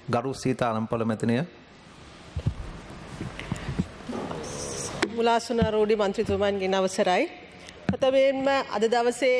ගරු සීතා අලම්පොළ මැතිනිය. මුලාසුනාරෝඩි මන්ත්‍රීතුමන්ගෙන් අවසරයි. ප්‍රථමයෙන්ම අද දවසේ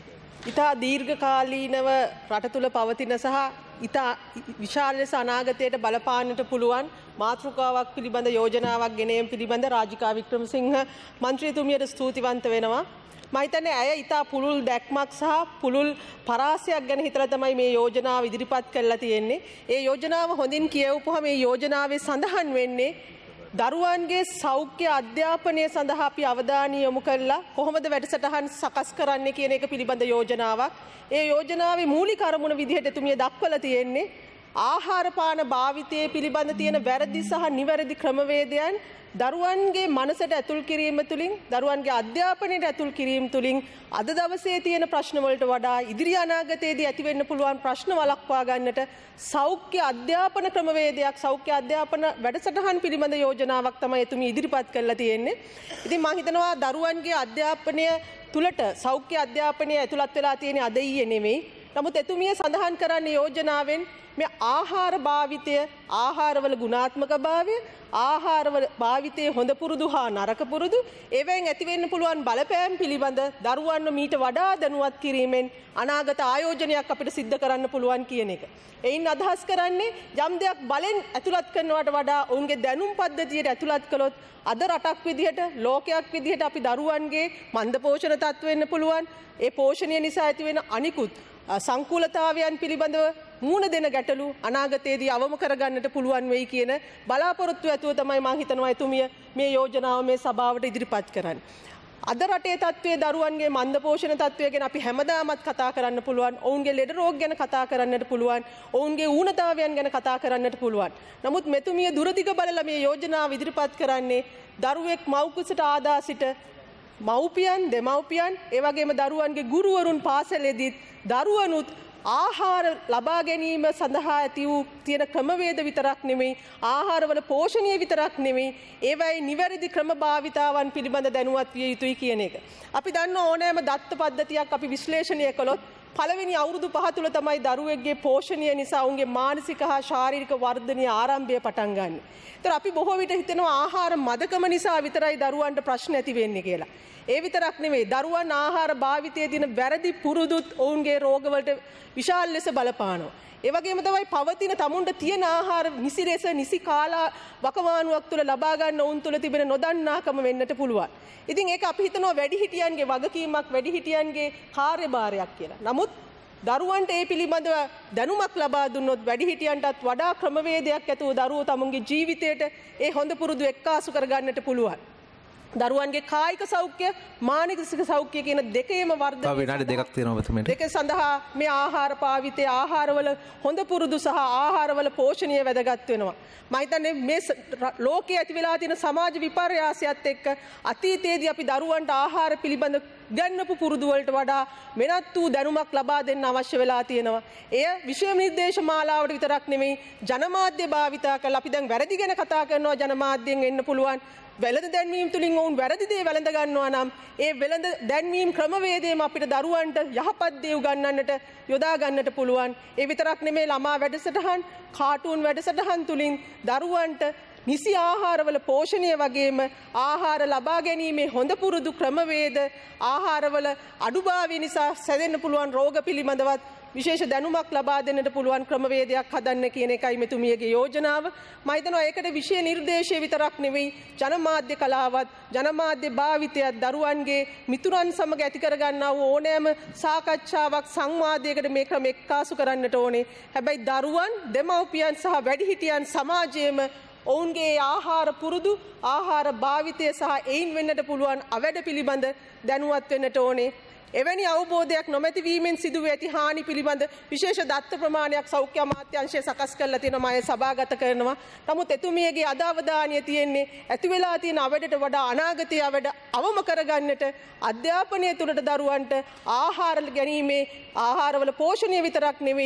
ඉතා දීර්ඝකාලීනව රට තුළ පවතින සහ ඉතා විශාල ලෙස අනාගතයට බලපාන්නට පුළුවන් මාතෘකාවක් පිළිබඳ යෝජනාවක් ගෙනීම පිළිබඳ රාජිකා වික්‍රමසිංහ මන්ත්‍රීතුමියට ස්තුතිවන්ත වෙනවා. මම හිතන්නේ ඇය ඉතා පුළුල් දැක්මක් සහ පුළුල් පරාසයක් ගැන හිතලා තමයි මේ යෝජනාව ඉදිරිපත් කරලා තියෙන්නේ. ඒ යෝජනාව හොඳින් කියවුවහම මේ යෝජනාවේ සඳහන් වෙන්නේ දරුවන්ගේ සෞඛ්‍ය අධ්‍යාපනය සඳහා අපි අවධානය යොමු කරලා කොහොමද වැඩසටහන් සකස් කරන්නේ කියන එක පිළිබඳ යෝජනාවක්. ඒ යෝජනාවේ මූලික අරමුණ විදිහට එතුමිය දක්වලා තියෙන්නේ ආහාර පාන භාවිතයේ පිළිබඳ තියෙන වැරදි සහ නිවැරදි ක්‍රමවේදයන් දරුවන්ගේ මනසට ඇතුල් කිරීම තුළින් දරුවන්ගේ අධ්‍යාපනයට ඇතුල් කිරීම තුළින් අද දවසේ තියෙන ප්‍රශ්න වලට වඩා ඉදිරි අනාගතයේදී ඇති වෙන්න පුළුවන් ප්‍රශ්න වළක්වා ගන්නට සෞඛ්‍ය අධ්‍යාපන ක්‍රමවේදයක් සෞඛ්‍ය අධ්‍යාපන වැඩසටහන් පිළිබඳ යෝජනාවක් තමයි එතුමිය ඉදිරිපත් කරලා තියෙන්නේ. ඉතින් මම හිතනවා දරුවන්ගේ අධ්‍යාපනය තුළට සෞඛ්‍ය අධ්‍යාපනය ඇතුළත් වෙලා තියෙන අද ඊයේ නෙමෙයි. නමුත් එතුමිය සඳහන් කරන්නේ යෝජනාවෙන් මේ ආහාර භාවිතය ආහාරවල ගුණාත්මක භාවය ආහාරවල භාවිතයේ හොඳ පුරුදු හා නරක පුරුදු ඒවෙන් ඇති වෙන්න පුළුවන් බලපෑම් පිළිබඳ දරුවන්ව මීට වඩා දැනුවත් කිරීමෙන් අනාගත ආයෝජනයක් අපිට සිද්ධ කරන්න පුළුවන් කියන එක. එයින් අදහස් කරන්නේ යම් දෙයක් බලෙන් ඇතුළත් කරනවට වඩා ඔවුන්ගේ දැනුම් පද්ධතියට ඇතුළත් කළොත් අද රටක් විදිහට ලෝකයක් විදිහට අපි දරුවන්ගේ මන්ද පෝෂණ තත්ත්ව වෙන්න පුළුවන්. ඒ පෝෂණය නිසා ඇති වෙන අනිකුත් සංකූලතාවයන් පිළිබඳව මූණ දෙන ගැටලු අනාගතයේදී අවම කරගන්නට පුළුවන් වෙයි කියන බලාපොරොත්තු ඇතුව තමයි මම හිතනවා එතුමිය මේ යෝජනාව මේ සභාවට ඉදිරිපත් කරන්නේ. අද රටේ තත්ත්වයේ දරුවන්ගේ මන්ද පෝෂණ තත්ත්වය ගැන අපි හැමදාමත් කතා කරන්න පුළුවන්. ඔවුන්ගේ ලෙඩ රෝග ගැන කතා කරන්නට පුළුවන්. ඔවුන්ගේ ඌනතාවයන් ගැන කතා කරන්නට පුළුවන්. නමුත් මෙතුමිය දුරදිග බලලා මේ යෝජනාව ඉදිරිපත් කරන්නේ දරුවෙක් මව් කුසට ආදා සිට මව්පියන් දෙමව්පියන් ඒ වගේම දරුවන්ගේ ගුරුවරුන් පාසලේදීත් දරුවනුත් ආහාර ලබා ගැනීම සඳහා ඇති වූ තියෙන ක්‍රමවේද විතරක් නෙමෙයි ආහාරවල පෝෂණීය විතරක් නෙමෙයි ඒවයි නිවැරදි ක්‍රම භාවිතාවන් පිළිබඳ දැනුවත් විය යුතුයි කියන එක. අපි දන්න ඕනෑම දත්ත පද්ධතියක් අපි විශ්ලේෂණය කළොත් පළවෙනි අවුරුදු 5 තුල තමයි දරුවෙක්ගේ පෝෂණය නිසා උන්ගේ මානසික හා ශාරීරික වර්ධනයේ ආරම්භය පටන් ගන්න. ඒතර අපි බොහෝ විට හිතනවා ආහාර මදකම නිසා විතරයි දරුවන්ට ප්‍රශ්න ඇති වෙන්නේ කියලා. ඒ විතරක් නෙමෙයි දරුවන් ආහාර භාවිතයේ දින වැරදි පුරුදුත් ඔවුන්ගේ රෝගවලට විශාල ලෙස බලපානවා. ඒ වගේම තමයි පවතින තමුන්ට තියෙන ආහාර නිසි ලෙස නිසි කාලා වකවානුවක් තුළ ලබා ගන්න ඔවුන් තුළ තිබෙන නොදන්නාකම වෙන්නට පුළුවන්. ඉතින් ඒක අපි හිතනවා වැඩිහිටියන්ගේ වගකීමක් වැඩිහිටියන්ගේ කාර්යභාරයක් කියලා. නමුත් දරුවන්ට ඒ පිළිබඳව දැනුමක් ලබා දුන්නොත් වැඩිහිටියන්ටත් වඩා ක්‍රමවේදයක් ඇතුව දරුවෝ තමුන්ගේ ජීවිතයට ඒ හොඳ පුරුදු එක්කාසු කරගන්නට පුළුවන්. දරුවන්ගේ කායික සෞඛ්‍ය මානසික සෞඛ්‍ය කියන දෙකේම වර්ධනය විනාඩි දෙකක් තියෙනවා මෙතනට. දෙක සඳහා මේ ආහාර පාවිතය ආහාරවල හොඳ පුරුදු සහ ආහාරවල පෝෂණය වැදගත් වෙනවා. මම හිතන්නේ මේ ලෝකයේ ඇති වෙලා තියෙන සමාජ විපර්යාසයත් එක්ක අතීතයේදී අපි දරුවන්ට ආහාර පිළිබඳ ගන්නපු පුරුදු වලට වඩා වෙනත් වූ දැනුමක් ලබා දෙන්න අවශ්‍ය වෙලා තියෙනවා. එය විෂය නිර්දේශ මාලාවට විතරක් නෙමෙයි ජනමාධ්‍ය භාවිතා කරලා අපි දැන් වැරදි ගැන කතා කරනවා ජනමාධ්‍යෙන් එන්න පුළුවන්. වෙළඳ දැන්වීම් තුලින් ඔවුන් වැරදි දේ වැළඳ ගන්නවා නම් ඒ වෙළඳ දැන්වීම් ක්‍රමවේදයම අපිට දරුවන්ට යහපත් දේ උගන්වන්නට යොදා ගන්නට පුළුවන්. ඒ විතරක් නෙමෙයි ළමා වැඩසටහන් කාටූන් වැඩසටහන් තුලින් දරුවන්ට නිසි ආහාරවල පෝෂණය වගේම ආහාර ලබා ගැනීමේ හොඳ පුරුදු ක්‍රමවේද ආහාරවල අඩුභාවය නිසා සැදෙන්න පුළුවන් රෝග පිළිබඳවත් විශේෂ දැනුමක් ලබා දෙන්නට පුළුවන් ක්‍රමවේදයක් හදන්න කියන එකයි මෙතුමියගේ යෝජනාව. මම හිතනවා ඒකට විෂය නිර්දේශය විතරක් නෙවෙයි ජනමාධ්‍ය කලාවත් ජනමාධ්‍ය භාවිතයත් දරුවන්ගේ මිතුරන් සමග ඇති කරගන්නා වූ ඕනෑම සාකච්ඡාවක් සංවාදයකට මේ ක්‍රම එක්කාසු කරන්නට ඕනේ. හැබැයි දරුවන් දෙමව්පියන් සහ වැඩිහිටියන් සමාජයේම ඔවුන්ගේ ආහාර පුරුදු ආහාර භාවිතය සහ එයින් වෙන්නට පුළුවන් අවැඩ පිළිබඳ දැනුවත් වෙන්නට ඕනේ. එවැනි අවබෝධයක් නොමැතිවීමෙන් සිදුවේ ඇති හානි පිළිබඳ විශේෂ දත්ත ප්‍රමාණයක් සෞඛ්‍ය අමාත්‍යාංශය සකස් කරලා තියෙනවා මම සභාගත කරනවා. නමුත් එතුමියගේ අදාවදානිය තියෙන්නේ ඇති වෙලා තියෙන අවැඩට වඩා අනාගතයේ අවැඩ අවම කරගන්නට අධ්‍යාපනය තුළට දරුවන්ට ආහාර ගැනීමේ ආහාරවල පෝෂණය විතරක් නෙවෙයි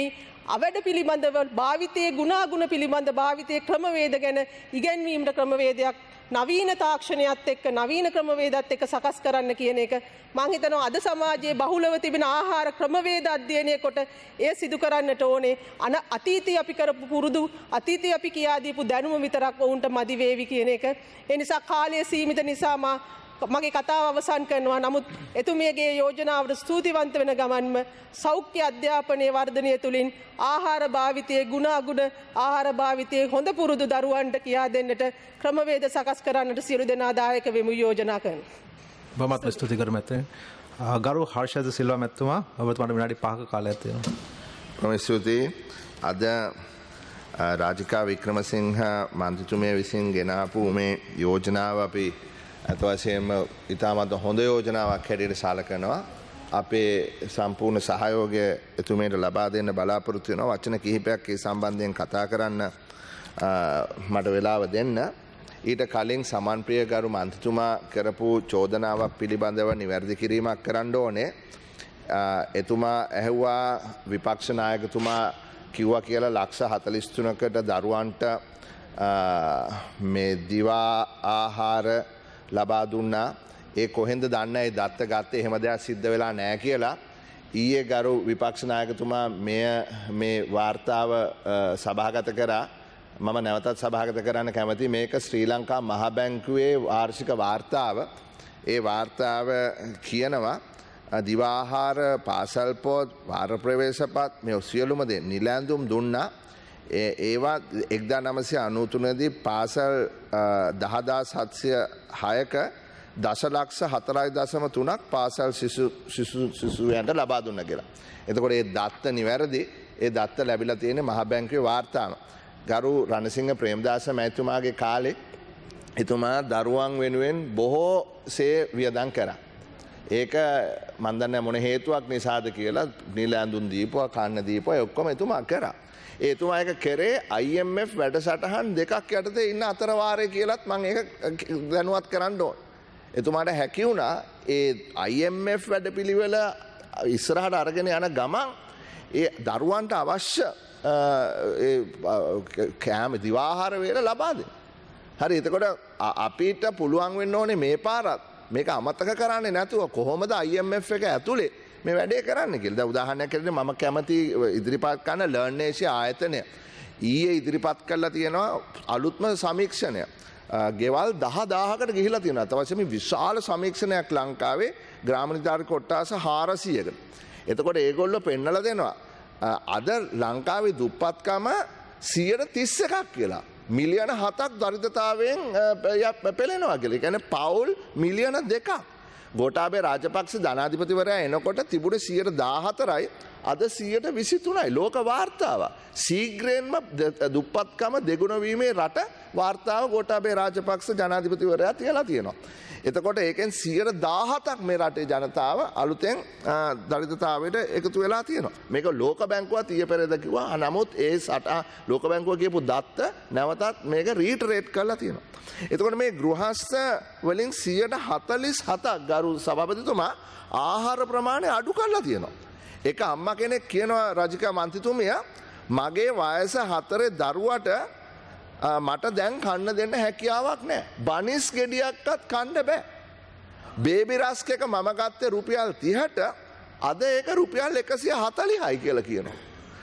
අවැඩ පිළිබඳව භාවිතයේ ගුණාගුණ පිළිබඳ භාවිතයේ ක්‍රමවේද ගැන ඉගැන්වීමට ක්‍රමවේදයක් නවීන තාක්ෂණයත් එක්ක නවීන ක්‍රමවේදත් එක්ක සකස් කරන්න කියන එක මම හිතනවා අද සමාජයේ බහුලව තිබෙන ආහාර ක්‍රමවේද අධ්‍යයනය කොට එය සිදු කරන්නට ඕනේ. අතීතයේ අපි කරපු පුරුදු අතීතයේ අපි කියා දීපු දැනුම විතරක් වුන්ට මදි වේවි කියන එක. ඒ නිසා කාලය සීමිත නිසා මගේ කතාව අවසන් කරනවා. නමුත් එතුමියගේ යෝජනාවට ස්තුතිවන්ත වෙන ගමන්ම සෞඛ්‍ය අධ්‍යාපනයේ වර්ධනය තුළින් ආහාර භාවිතයේ ගුණාගුණ ආහාර භාවිතයේ හොඳ පුරුදු දරුවන්ට කියා දෙන්නට ක්‍රමවේද සකස් කරන්නට සියලු දෙනා දායක වෙමු යෝජනා කරනවා. බොහොමත් ස්තුති කරමු මැතිනි. ගරු හර්ෂද සිල්වා මැතිතුමා ඔබතුමාට විනාඩි 5ක කාලයක් තියෙනවා. බොහොම ස්තුතියි. අද රාජිකා වික්‍රමසිංහ මන්ත්‍රීතුමිය විසින් ගෙනාපු මේ යෝජනාව අපි අත වශයෙන්ම ඉතාමත් හොඳ යෝජනාවක් හැටියට සලකනවා. අපේ සම්පූර්ණ සහයෝගය එතුමියට ලබා දෙන්න බලාපොරොත්තු වෙනවා. වචන කිහිපයක් ඒ සම්බන්ධයෙන් කතා කරන්න මට වෙලාව දෙන්න. ඊට කලින් සමන්ප්‍රිය ගරු මන්ත්‍රීතුමා කරපු චෝදනාවක් පිළිබඳව නිවැරදි කිරීමක් කරන්න ඕනේ. එතුමා ඇහුවා විපක්ෂ නායකතුමා කිව්වා කියලා ලක්ෂ 43කට දරුවන්ට මේ දිවා ආහාර ලබා දුන්නා. ඒ කොහෙන්ද දන්නේ දත්ත ගත්තේ එහෙම දෙයක් සිද්ධ වෙලා නැහැ කියලා. ඊයේ ගරු විපක්ෂ නායකතුමා මේ වාර්තාව සභාගත කරා. මම නැවතත් සභාගත කරන්න කැමති. මේක ශ්‍රී ලංකා මහ බැංකුවේ වාර්ෂික වාර්තාව. ඒ වාර්තාව කියනවා දිවාහාර පාසල් පොත් වාර ප්‍රවේශපත් මේ සියලුම දේ නිල ඇඳුම් දුන්නා. ඒවා 1993 දී පාසල් 10706ක දශලක්ෂ 4.3ක් පාසල් සිසුයන්ට ලබා දුන්න කියලා. එතකොට ඒ දත්ත නිවැරදි. ඒ දත්ත ලැබිලා තියෙන්නේ මහ බැංකුවේ වාර්තාව. ගරු රණසිංහ ප්‍රේමදාස මැතිතුමාගේ කාලේ එතුමා දරුවන් වෙනුවෙන් බොහෝසේ වියදම් කරා. ඒක මන් දන්නේ මොන හේතුවක් නිසාද කියලා නිල ඇඳුම් දීපුවා කන්න දීපුවා ඔක්කොම එතුමා කරා. එතුමා එක කරේ IMF වැඩසටහන් දෙකක් යටතේ ඉන්න අතර වාරේ කියලත් මම ඒක දැනුවත් කරන්න ඕන. එතුමාට හැකි වුණා ඒ IMF වැඩපිළිවෙල ඉස්සරහට අරගෙන යන ගමන් ඒ දරුවන්ට අවශ්‍ය කෑම දිවාහාර වේල ලබා දෙන්න. හරි එතකොට අපිට පුළුවන් වෙන්න ඕනේ මේ පාරත් මේක අමතක කරන්නේ නැතුව කොහොමද IMF එක ඇතුලේ මේ වැඩේ කරන්න කියලා. දැන් උදාහරණයක් ඇරෙන්න මම කැමති ඉදිරිපත් කරන ලර්න් ඒෂියා ආයතනය ඊයේ ඉදිරිපත් කරලා තියෙනවා අලුත්ම සමීක්ෂණය. ගෙවල් 10000කට ගිහිලා තියෙනවා. තවසේ මේ විශාල සමීක්ෂණයක් ලංකාවේ ග්‍රාම නිලධාරී කොට්ටාස 400කට. එතකොට ඒගොල්ලෝ පෙන්නලා දෙනවා අද ලංකාවේ දුප්පත්කම 131ක් කියලා. මිලියන 7ක් දරිද්‍රතාවයෙන් පෙළෙනවා කියලා. ඒ කියන්නේ පවුල් මිලියන 2ක්. ගෝඨාභය රාජපක්ෂ ජනාධිපතිවරයා එනකොට තිබුණේ 114යි අද 123යි ලෝක වාර්තාව. ශීඝ්‍රයෙන්ම දුප්පත්කම දෙගුණ වීමේ රට වාර්තාව ගෝඨාභය රාජපක්ෂ ජනාධිපතිවරයා තියලා තියෙනවා. එතකොට ඒකෙන් 117ක් මේ රටේ ජනතාව අලුතෙන් දරිද්‍රතාවයට එකතු වෙලා තියෙනවා. මේක ලෝක බැංකුවත් ඊයේ පෙරේද කිව්වා. නමුත් ඒ ලෝක බැංකුව කියපු දත්ත නැවතත් මේක රීටරේට් කරලා තියෙනවා. එතකොට මේ ගෘහස්ත වලින් 147ක් ගරු සභාපතිතුමා ආහාර ප්‍රමාණය අඩු කරලා තියෙනවා. එක අම්මා කෙනෙක් කියනවා රජිකා මන්ත්‍රීතුමිය මගේ වයස 4 දරුවට මට දැන් කන්න දෙන්න හැකියාවක් නැහැ. බනිස් ගෙඩියක්වත් කන්න බෑ. බේබි රස්ක් එක මම ගත්තේ රුපියල් 30ට අද ඒක රුපියල් 140යි කියලා කියනවා.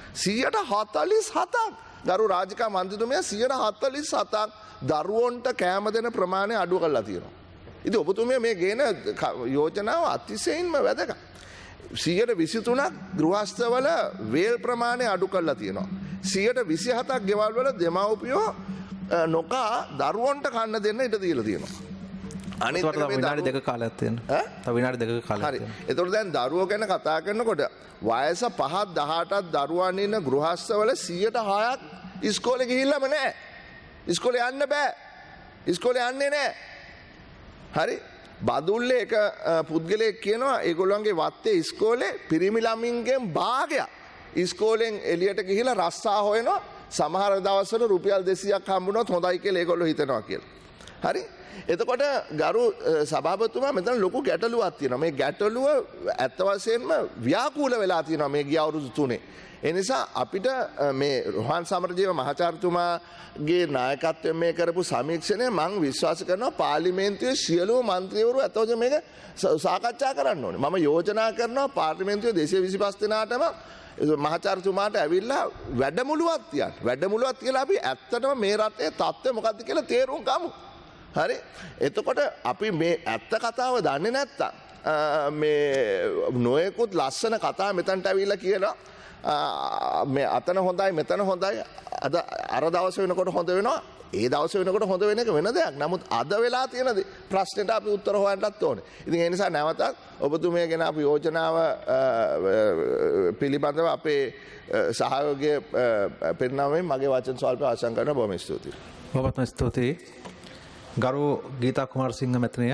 147ක් දරු රාජිකා මන්ත්‍රීතුමිය 147ක් දරුවන්ට කෑම දෙන ප්‍රමාණය අඩු කරලා තියෙනවා. ඉතින් ඔබතුමිය මේ ගේන යෝජනාව අතිශයින්ම වැදගත්. 123ක් ගෘහස්ථවල වේල් ප්‍රමාණය අඩු කරලා තියෙනවා. 127ක් ගෙවල් වල දෙමව්පියෝ නොකා දරුවන්ට කන්න දෙන්න ඉඩ දීලා තියෙනවා. අනිත් එක මේ විනාඩි 2ක කාලයක් තියෙනවා. තව විනාඩි 2ක කාලයක් තියෙනවා. හරි. ඒතකොට දැන් දරුවෝ ගැන කතා කරනකොට වයස 5 18ක් දරුවන් ඉන්න ගෘහස්ථවල 106ක් ඉස්කෝලේ ගිහිල්ලාම නැහැ. ඉස්කෝලේ යන්න බෑ. ඉස්කෝලේ යන්නේ නැහැ. හරි. බදුල්ලේ එක පුද්ගලයෙක් කියනවා ඒගොල්ලන්ගේ වත්තේ ඉස්කෝලේ පිරිමි ළමින්ගෙන් භාගයක් ඉස්කෝලෙන් එළියට ගිහිලා රස්සා හොයනවා. සමහර දවස්වල රුපියල් 200ක් හම්බුනොත් හොඳයි කියලා ඒගොල්ලෝ හිතනවා කියලා. හරි එතකොට ගරු සභාපතිතුමා මෙතන ලොකු ගැටලුවක් තියෙනවා. මේ ගැටලුව ඇත්ත වශයෙන්ම ව්‍යාකූල වෙලා තියෙනවා මේ ගිය අවුරුදු 3. ඒ නිසා අපිට මේ රෝහන් සමරජීව මහාචාර්යතුමාගේ නායකත්වයෙන් මේ කරපු සමීක්ෂණය මම විශ්වාස කරනවා පාර්ලිමේන්තුවේ සියලුම മന്ത്രിවරු අතවද මේක සාකච්ඡා කරන්න ඕනේ. මම යෝජනා කරනවා පාර්ලිමේන්තුවේ 225 දෙනාටම මහාචාර්යතුමාට ඇවිල්ලා වැඩමුළුවක් තියන්න. වැඩමුළුවක් තියලා අපි ඇත්තටම මේ රටේ තත්ත්වය මොකක්ද කියලා තේරුම් ගමු. හරි එතකොට අපි මේ ඇත්ත කතාව දන්නේ නැත්තම් මේ නොයෙකුත් ලස්සන කතා මෙතනට ඇවිල්ලා කියනවා මේ අතන හොඳයි මෙතන හොඳයි අද අර දවස් වෙනකොට හොඳ වෙනවා ඒ දවස් වෙනකොට හොඳ වෙන එක වෙන දෙයක්. නමුත් අද වෙලා තියෙන ප්‍රශ්නෙට අපි උත්තර හොයන්නත් ඕනේ. ඉතින් ඒ නිසා නැවතත් ඔබතුමියගෙන අපි යෝජනාව පිළිබඳව අපේ සහයෝගය පෙන්වීමෙන් මගේ වචන ස්වල්ප අවසන් කරන බොහොම ස්තුතියි. බොහොම ස්තුතියි. ගරු ගීතා කුමාරසිංහ මැතිණිය.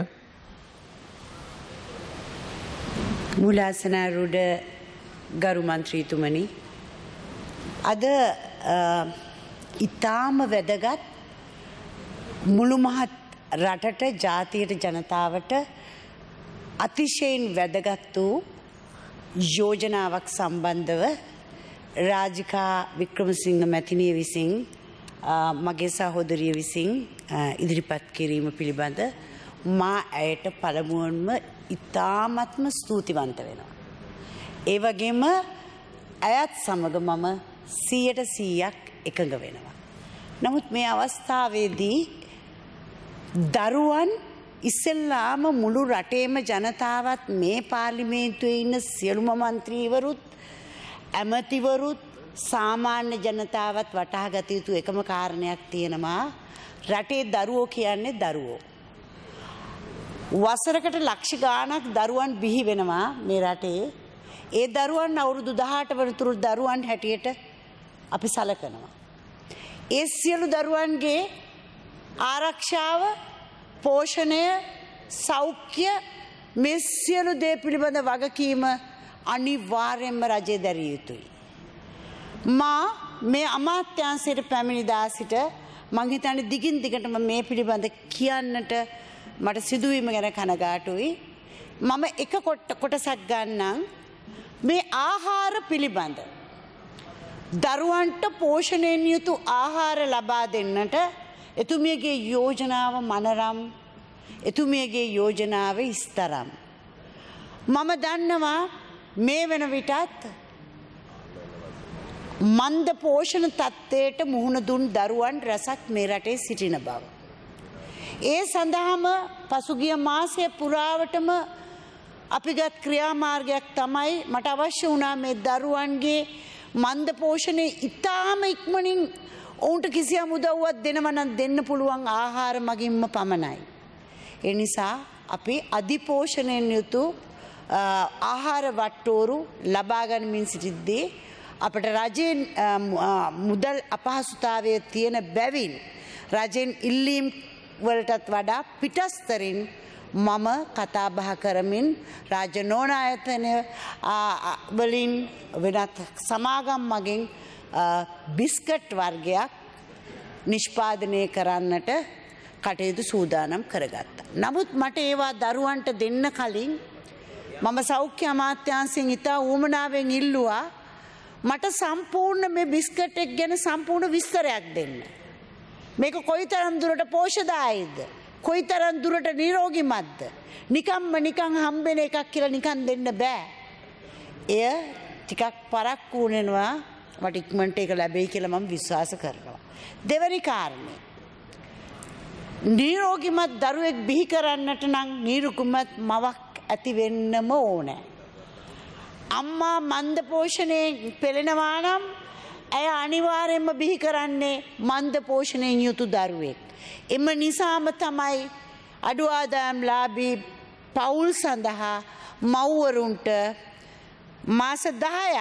මූලාසනාරූඪ ගරු මන්ත්‍රීතුමනි අද ඉතාම වැදගත් මුළු මහත් රටට ජාතියට ජනතාවට අතිශයින් වැදගත් වූ යෝජනාවක් සම්බන්ධව රාජිකා වික්‍රමසිංහ මැතිණිය විසින් මගේ සහෝදරිය විසින් ඉදිරිපත් කිරීම පිළිබඳ මා ඇයට පළමුවන්ම ඉතාමත්ම ස්තුතිවන්ත වෙනවා. ඒ වගේම අයත් සමග මම 100% එකඟ වෙනවා. නමුත් මේ අවස්ථාවේදී දරුවන් ඉස්සෙල්ලාම මුළු රටේම ජනතාවත් මේ පාර්ලිමේන්තුවේ ඉන්න සියලුම මන්ත්‍රීවරුත් ඇමතිවරුත් සාමාන්‍ය ජනතාවත් වටහා ගත යුතු එකම කාරණයක් තියෙනවා. රටේ දරුවෝ කියන්නේ දරුවෝ. වසරකට ලක්ෂ ගාණක් දරුවන් බිහි වෙනවා මේ රටේ. ඒ දරුවන් අවුරුදු 18 වනතුරු දරුවන් හැටියට අපි සලකනවා. ඒ සියලු දරුවන්ගේ ආරක්ෂාව, පෝෂණය, සෞඛ්‍ය මේ සියලු දේ පිළිබඳ වගකීම අනිවාර්යයෙන්ම රජය දැරිය යුතුයි. මා මේ අමාත්‍යාංශයට පැමිණි දා සිට මං හිතන්නේ දිගින් දිගටම මේ පිළිබඳ කියන්නට මට සිදුවීම ගැන කනගාටුයි. මම එක කොටසක් ගන්නම්. මේ ආහාර පිළිබඳ දරුවන්ට පෝෂණයෙන් යුතු ආහාර ලබා දෙන්නට එතුමියගේ යෝජනාව මනරම්, එතුමියගේ යෝජනාව ඉස්තරම්. මම දන්නවා මේ වෙන විටත් මන්ද පෝෂණ තත්ත්වයට මුහුණ දුන් දරුවන් රැසක් මේ රටේ සිටින බව. ඒ සඳහාම පසුගිය මාසය පුරාවටම අපිගත් ක්‍රියාමාර්ගයක් තමයි මට අවශ්‍ය වුණා මේ දරුවන්ගේ මන්ද පෝෂණය ඉතාම ඉක්මනින් ඔවුන්ට කිසියම් උදව්වක් දෙනවා නම් දෙන්න පුළුවන් ආහාර මගින්ම පමණයි. ඒ නිසා අපි අධිපෝෂණයෙන් යුතු ආහාර වට්ටෝරු ලබා ගනිමින් සිටිද්දී අපට රජයෙන් මුදල් අපහසුතාවය තියෙන බැවින් රජයෙන් ඉල්ලීම් වලටත් වඩා පිටස්තරින් මම කතා බහ කරමින් රාජ්‍ය නෝනායතනය වලින් වෙනත් සමාගම් මගින් බිස්කට් වර්ගයක් නිෂ්පාදනය කරන්නට කටයුතු සූදානම් කරගත්තා. නමුත් මට ඒවා දරුවන්ට දෙන්න කලින් මම සෞඛ්‍ය අමාත්‍යාංශයෙන් ඉතා ඌමනාවෙන් ඉල්ලුවා මට සම්පූර්ණ මේ බිස්කට් එක ගැන සම්පූර්ණ විස්තරයක් දෙන්න. මේක කොයිතරම් දුරට පෝෂදායීද? කොයිතරම් දුරට නිරෝගීමත්ද? නිකන් හම්බෙන එකක් කියලා නිකන් දෙන්න බෑ. එය ටිකක් පරක්කු වෙනවා. මට ඉක්මනට ඒක ලැබෙයි කියලා මම විශ්වාස කරනවා. දෙවැනි කාරණේ. නිරෝගීමත් දරුවෙක් බිහි කරන්නට නම් නිරෝගීමත් මවක් ඇති වෙන්නම ඕනේ. අම්මා මන්ද පෝෂණයෙන් පෙළෙනවා නම් ඇය අනිවාර්යයෙන්ම බිහි කරන්නේ මන්ද පෝෂණයෙන් යුතු දරුවෙක්. එම නිසාම තමයි අඩු ආදායම්ලාභී පවුල් සඳහා මව්වරුන්ට මාස 10ක්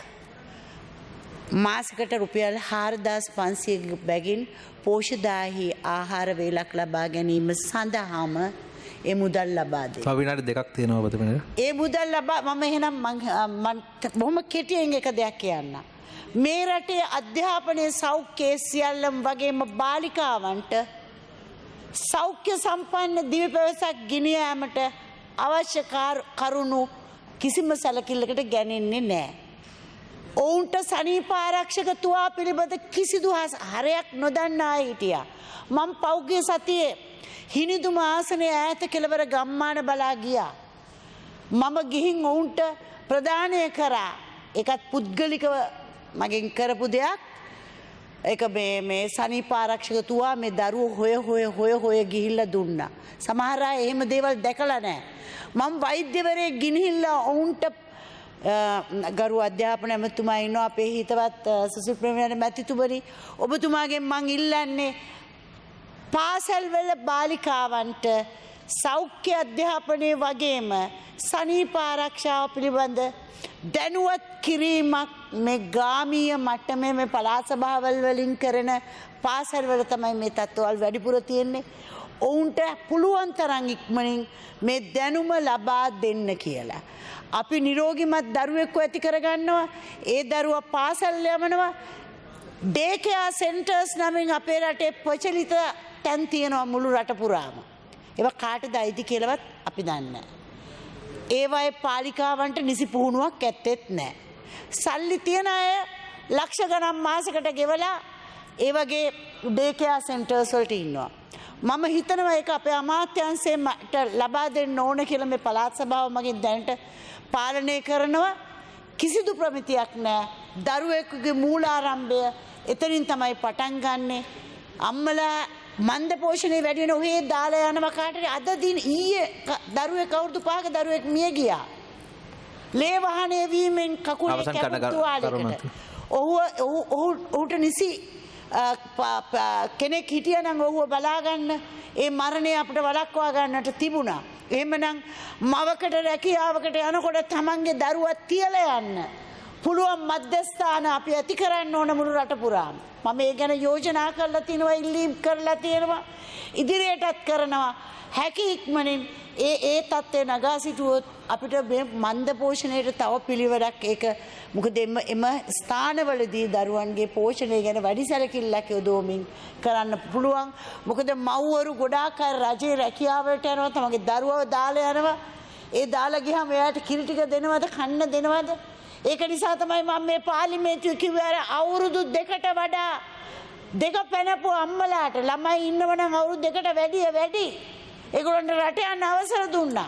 මාසකට රුපියල් 4500 බැගින් පෝෂදායී ආහාර වේලක් ලබා ගැනීම සඳහාම ඒ මුදල් ලබා දෙන්න. තව විනාඩි දෙකක් තියෙනවා ඔබතුමනි. ඒ මුදල් ලබා මම එහෙනම් මම බොහොම කෙටියෙන් එක දෙයක් කියන්න. මේ රටේ අධ්‍යාපනයේ සෞඛ්‍ය සියල්ලම වගේම බාලිකාවන්ට සෞඛ්‍ය සම්පන්න දිවි පැවසක් ගිනි යාමට අවශ්‍ය කරුණු කිසිම සැලකිල්ලකට ගැනෙන්නේ නැහැ. ඔවුන්ට සනීප ආරක්ෂක තුවා පිළිබඳ කිසිදු හරයක් නොදන්නා හිටියා. මම පෞද්ගලික සතියේ හිනිදුම ආසනයේ ඈත කෙළවර ගම්මාන බලා ගියා. මම ගිහින් ඔවුන්ට ප්‍රදානය කරා. ඒකත් පුද්ගලිකව මගෙන් කරපු දෙයක්. ඒක මේ සනීප ආරක්ෂක තුවා මේ දරුවෝ හොය ගිහිල්ලා දුන්නා. සමහර අය එහෙම දේවල් දැකලා නැහැ. මම වෛද්‍යවරයෙක් ගිනිහිල්ලා ඔවුන්ට ගරු අධ්‍යාපන ඇමතුමා ඉන්නවා අපේ හිතවත් සුසිල් ප්‍රේමයන් මැතිතුමනි ඔබතුමාගෙන් මං ඉල්ලන්නේ පාසල් වල බාලිකාවන්ට සෞඛ්‍ය අධ්‍යාපනයේ වගේම සනීප ආරක්ෂාව පිළිබඳ දැනුවත් කිරීමක් මේ ගාමීය මට්ටමේ මේ පළාත් සභාවල් වලින් කරන පාසල් වල තමයි මේ තත්ත්වවල වැඩිපුර තියෙන්නේ. ඔවුන්ට පුළුවන් තරම් ඉක්මනින් මේ දැනුම ලබා දෙන්න කියලා. අපි නිරෝගිමත් දරුවෙක්ව ඇති කරගන්නවා. ඒ දරුවා පාසල් යමනවා. ඩේ කෙයා සෙන්ටර්ස් නමින් අපේ රටේ ප්‍රචලිත තැන් තියෙනවා මුළු රට පුරාම. ඒවා කාටද අයිති කියලාවත් අපි දන්නේ නැහැ. ඒවායේ පාලිකාවන්ට නිසි පුහුණුවක් ඇත්තෙත් නැහැ. සල්ලි තියන අය ලක්ෂ ගණන් මාසෙකට ගෙවලා ඒ වගේ ඩේ කෙයා සෙන්ටර්ස් වලට ඉන්නවා. මම හිතනවා ඒක අපේ අමාත්‍යාංශයෙන් ලබා දෙන්න ඕන කියලා මේ පළාත් සභාව මගෙන් දැනට පාලනය කරනවා. කිසිදු ප්‍රමිතියක් නැහැ. දරුවෙකුගේ මූලාරම්භය එතනින් තමයි පටන් ගන්නෙ. අම්මලා මන්ද පෝෂණය වැඩි වෙන ඔහේ දාලා යනවා කාටද අද දින ඊයේ දරුවෙක් අවුරුදු 5ක දරුවෙක් මිය ගියා. ලේ වහනේ වීමෙන් කකුලේ කැපුතුවාලයකට. ඔහුට නිසි කෙනෙක් හිටියනම් ඔහුව බලාගන්න ඒ මරණය අපිට වළක්වා ගන්නට තිබුණා. එහෙමනම් මවකට රැකියාවකට යනකොට තමන්ගේ දරුවා තියලා යන්න පුළුවන් මධ්‍යස්ථාන අපි ඇති කරන්න ඕන මුළු රට පුරාම. මම ඒ ගැන යෝජනා කරලා තිනවා, ඉල්ලීම් කරලා තියෙනවා, ඉදිරියටත් කරනවා. හැකි ඉක්මනින් ඒ තත්ත්වය නගා සිටුවොත් අපිට මේ මන්ද පෝෂණයට තව පිළිවෙලක් ඒක මොකද එම ස්ථානවලදී දරුවන්ගේ පෝෂණය ගැන වැඩි සැලකිල්ලක් යොදවමින් කරන්න පුළුවන්. මොකද මව්වරු ගොඩාක් අය රජේ රැකියාවලට යනවා, තමගේ දරුවව දාලා යනවා. ඒ දාලා ගියාම එයාට කිරි ටික දෙනවද, කන්න දෙනවද? ඒක නිසා තමයි මම මේ පාර්ලිමේන්තුවේ කිව්වේ අවුරුදු 2කට වඩා දෙක පැනපු අම්මලාට ළමයි ඉන්නවනම් අවුරුදු 2කට වැඩි ඒගොල්ලන්ට රට යන්න අවසර දුන්නා.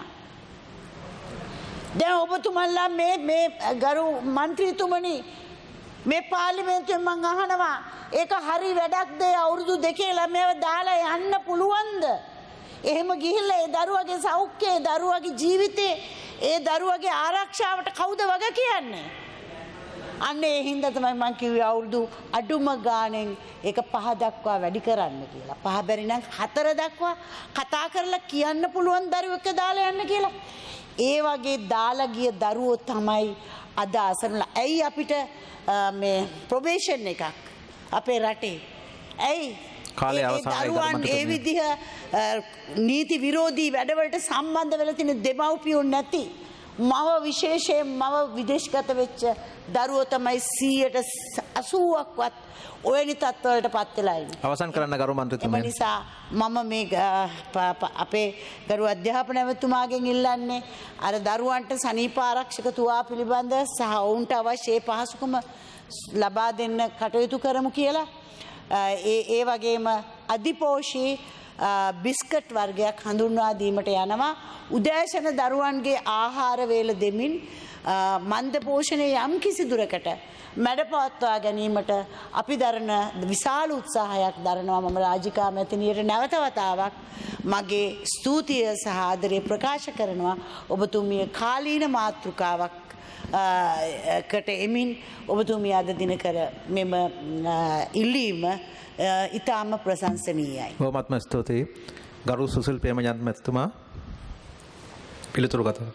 දැන් ඔබතුමන්ලා මේ ගරු മന്ത്രിතුමනි මේ පාර්ලිමේන්තුවෙන් මම අහනවා ඒක හරි වැඩක්ද අවුරුදු 2 ළමයව දාලා යන්න පුළුවන්ද? එහෙම ගිහිල්ලා ඒ දරුවගේ සෞඛ්‍යය, දරුවගේ ජීවිතේ, ඒ දරුවගේ ආරක්ෂාවට කවුද වග කියන්නේ? අන්න ඒ හින්දා තමයි මම කිව්වේ අවුරුදු අඩුම ගාණෙන් ඒක 5 දක්වා වැඩි කරන්න කියලා. 5 බැරි නම් 4 දක්වා කතා කරලා කියන්න පුළුවන් දරුවෙක් දාලා යන්න කියලා. ඒ වගේ දාලා ගිය දරුවෝ තමයි අද අසරණ. ඇයි අපිට මේ ප්‍රොබේෂන් එකක් අපේ රටේ? ඇයි කාලේ අවසානයේ ඒ විදිහ නීති විරෝධී වැඩවලට සම්බන්ධ වෙලා තියෙන දෙමව්පියෝ නැති මව විශේෂයෙන් මව විදේශගත වෙච්ච දරුවෝ තමයි 80%ක්වත් ඔයනි තත්ත්වවලට පත් වෙලා ඉන්නේ. අවසන් කරන්න ගරු මන්ත්‍රීතුමනි. ඒ නිසා මම මේ අපේ ගරු අධ්‍යාපන ඇමතුමාගෙන් ඉල්ලන්නේ අර දරුවන්ට සනීප ආරක්ෂක තුවා පිළිබඳ සහ ඔවුන්ට අවශ්‍ය පහසුකම් ලබා දෙන්න කටයුතු කරමු කියලා. ඒ වගේම අධිපෝෂී බිස්කට් වර්ගයක් හඳුන්වා දීමට යනවා. උදෑසන දරුවන්ගේ ආහාර වේල දෙමින් මන්ද පෝෂණය යම් කිසි දුරකට මැඩපවත්වා ගැනීමට අපි දරන විශාල උත්සාහයක් දරනවා. මම රාජිකා මැතිනියට නැවත වතාවක් මගේ ස්තුතිය සහ ආදරය ප්‍රකාශ කරනවා. ඔබතුමිය කාලීන මාතෘකාවක් කට එමින් ඔබතුමිය අද දිනකර මෙම ඉල්ලීම ඉතාම ප්‍රශංසනීයයි. බොහොමත්ම ස්තුතියි. ගරු සුසිල් ප්‍රේමචන්ද්‍ර මැතිතුමා පිළිතුරු කතා.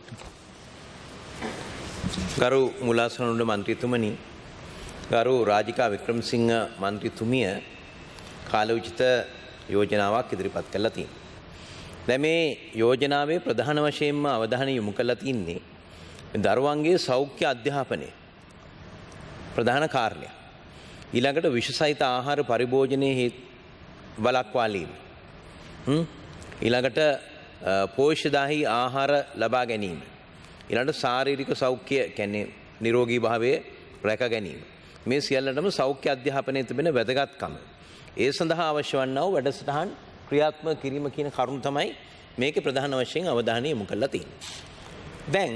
ගරු මුලාසනරුඩ මන්ත්‍රීතුමනි, ගරු රාජිකා වික්‍රමසිංහ මන්ත්‍රීතුමිය කාලෝචිත යෝජනාවක් ඉදිරිපත් කළා තියෙනවා. දැන් මේ යෝජනාවේ ප්‍රධාන වශයෙන්ම අවධානය යොමු කරලා තින්නේ දරුවන්ගේ සෞඛ්‍ය අධ්‍යාපනය ප්‍රධාන කාරණයක්. ඊළඟට විෂ සහිත ආහාර පරිභෝජනයේ වළක්වාලීම. ඊළඟට පෝෂ්‍යදාහී ආහාර ලබා ගැනීම. ඊළඟට ශාරීරික සෞඛ්‍ය කියන්නේ නිරෝගී භාවය රැක ගැනීම. මේ සියල්ලටම සෞඛ්‍ය අධ්‍යාපනයේ තිබෙන වැදගත්කම. ඒ සඳහා අවශ්‍ය වන්නා වූ වැඩසටහන් ක්‍රියාත්මක කිරීම කියන කරුණ තමයි මේකේ ප්‍රධාන වශයෙන් අවධානය යොමු කරලා තියෙන්නේ. දැන්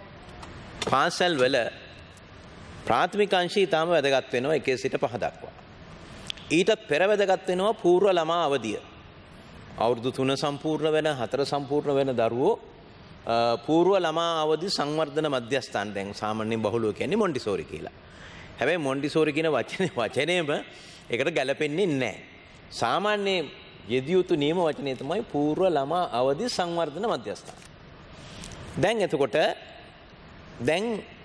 පාසල් වල ප්‍රාථමික අංශය ඊටම වැදගත් වෙනවා 1 සිට 5 දක්වා. ඊට පෙර වැදගත් වෙනවා පූර්ව ළමා අවධිය. අවුරුදු 3 සම්පූර්ණ වෙන 4 සම්පූර්ණ වෙන දරුවෝ පූර්ව ළමා අවදි සංවර්ධන මධ්‍යස්ථාන දැන් සාමාන්‍යයෙන් බහුලව කියන්නේ මොන්ටිසෝරි කියලා. හැබැයි මොන්ටිසෝරි කියන වචනේම ඒකට ගැලපෙන්නේ නැහැ. සාමාන්‍ය යෙදිය යුතු නියම වචනේ තමයි පූර්ව ළමා අවදි සංවර්ධන මධ්‍යස්ථාන. දැන් එතකොට දැන්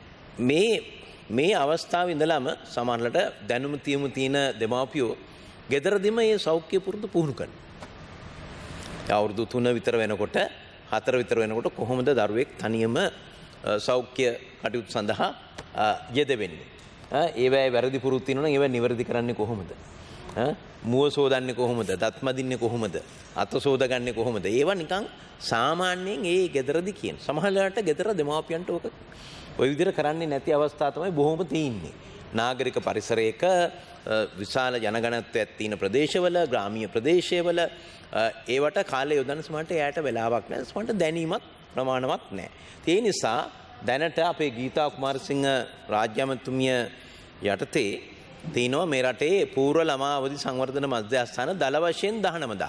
මේ අවස්ථාවේ ඉඳලම සමහරකට දැනුම තියමු තියෙන දෙමාපියෝ ගෙදරදීම මේ සෞඛ්‍ය පුරුදු පුහුණු කරනවා. අවුරුදු 3 විතර වෙනකොට 4 විතර වෙනකොට කොහොමද දරුවෙක් තනියම සෞඛ්‍ය කටයුතු සඳහා යෙදෙන්නේ? ඒවැයි වැරදි පුරුදු තියෙනවා නම් ඒවා නිවැරදි කරන්නේ කොහොමද? මුව සෝදන්නේ කොහොමද? දත් මදින්නේ කොහොමද? අත සෝදගන්නේ කොහොමද? ඒවා නිකන් සාමාන්‍යයෙන් ඒ ගෙදරදී කියන. සමහරවිට ගෙදර දෙමාපියන්ට ඔක ওই විදිහට කරන්නේ නැති අවස්ථා තමයි බොහොම තියෙන්නේ. නාගරික පරිසරයක විශාල ජනගණත්වයක් තියෙන ප්‍රදේශවල, ග්‍රාමීය ප්‍රදේශවල ඒවට කාලය යොදන්න සමහරට එයාට වෙලාවක් නැහැ. සමහරට දැනීමක් ප්‍රමාණවත් නැහැ. ඒ නිසා දැනට අපේ ගීතා කුමාරසිංහ රාජ්‍ය ඇමතුමිය යටතේ තියෙනවා මේ රටේ පූර්ව ළමා අවදි සංවර්ධන මධ්‍යස්ථාන දල වශයෙන් 19000.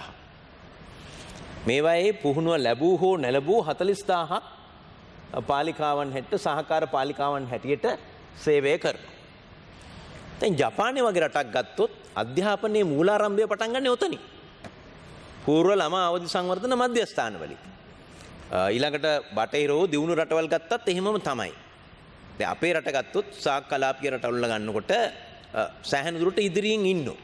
මේවායේ පුහුණුව ලැබූ හෝ නැලබූ 40000ක් පාලිකාවන් හැට සහකාර පාලිකාවන් හැටියට සේවය කරනවා. දැන් ජපානයේ වගේ රටක් ගත්තොත් අධ්‍යාපනයේ මූලාරම්භය පටන් ගන්න ඔතනින්. පූර්ව ළමා අවදි සංවර්ධන මධ්‍යස්ථාන වලින්. ඊළඟට බටහිර දියුණු රටවල් ගත්තත් එහෙමම තමයි. දැන් අපේ රට ගත්තොත් සාකලාපීය රටවල් ගන්නකොට සෑහෙන දුරට ඉදිරියෙන් ඉන්නවා.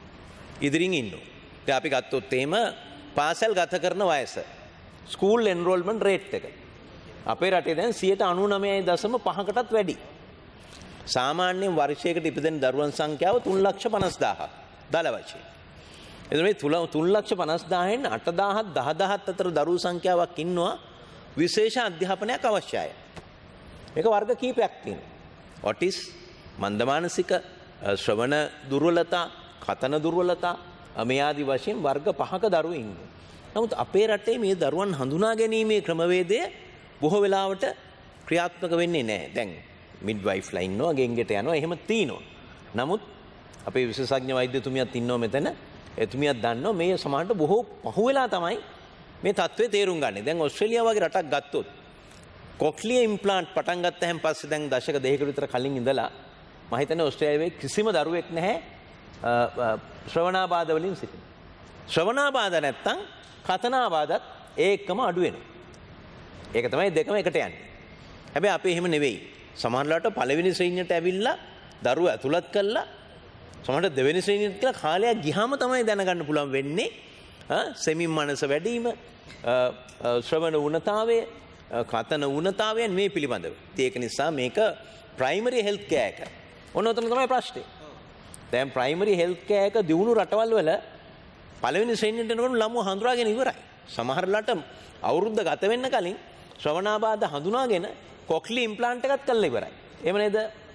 දැන් අපි ගත්තොත් එහෙම පාසල් ගත කරන වයස ස්කූල් එන්රෝල්මන්ට් රේට් එක අපේ රටේ දැන් 99.5කටත් වැඩි. සාමාන්‍යයෙන් වර්ෂයකට ඉපදෙන දරුවන් සංඛ්‍යාව 3,50,000ක් දල වශයෙන්. එතකොට මේ 3,50,000න් 8,000ක් 10,000ක් අතර දරුවෝ සංඛ්‍යාවක් ඉන්නවා විශේෂ අධ්‍යාපනයක් අවශ්‍යයි. මේක වර්ග කීපයක් තියෙනවා. ඔටිස්, මන්දමානසික, ශ්‍රවණ දුර්වලතා, කතන දුර්වලතා මේ ආදි වශයෙන් වර්ග 5ක දරුවෝ ඉන්නවා. නමුත් අපේ රටේ මේ දරුවන් හඳුනා ගැනීමේ ක්‍රමවේදය බොහෝ වෙලාවට ක්‍රියාත්මක වෙන්නේ නැහැ. දැන් මිඩ්වයිෆ්ලා ඉන්නවා, ගෙන්ගෙට යනවා, එහෙම තියෙනවා. නමුත් අපේ විශේෂඥ වෛද්‍යතුමියක් ඉන්නවා මෙතන. එතුමියක් දන්නවා මේ සමානට බොහෝ පහු වෙලා තමයි මේ තත්ත්වය තේරුම් ගන්නේ. දැන් ඕස්ට්‍රේලියාව වගේ රටක් ගත්තොත් කොක්ලියර් ඉම්ප්ලාන්ට් පටන් ගත්තහම පස්සේ දැන් දශක දෙකකට විතර කලින් ඉඳලා මම හිතන්නේ ඕස්ට්‍රේලියාවේ කිසිම දරුවෙක් නැහැ ශ්‍රවණාබාධ වලින් සිටින. ශ්‍රවණාබාධ නැත්තම් කතනාබාධත් ඒකම අඩු වෙනවා. ඒක තමයි දෙකම එකට යන්නේ. හැබැයි අපි එහෙම නෙවෙයි. සමහරවිට පළවෙනි ශ්‍රේණියට ඇවිල්ලා දරුවා ඇතුළත් කළා සමහරවිට දෙවෙනි ශ්‍රේණියට කියලා කාලයක් ගියාම තමයි දැනගන්න පුළුවන් වෙන්නේ සෙමින් මනස වැඩිම ශ්‍රවණ උණතාවය කතන උණතාවයන් මේ පිළිබඳව. ඒක නිසා මේක ප්‍රයිමරි හෙල්ත් කෙයාර් එක. ඔන්න ඔතන තමයි ප්‍රශ්නේ. දැන් ප්‍රයිමරි හෙල්ත් කෙයාර් එක දියුණු රටවල් වල පළවෙනි ශ්‍රේණියට එනකොට ළමුව හඳුනාගෙන ඉවරයි. සමහරලාට අවුරුද්ද ගත වෙන්න කලින් ශ්‍රවණාබාධ හඳුනාගෙන කොක්ලි ඉම්ප්ලාන්ට් එකත් කරලා ඉවරයි. එහෙම නේද?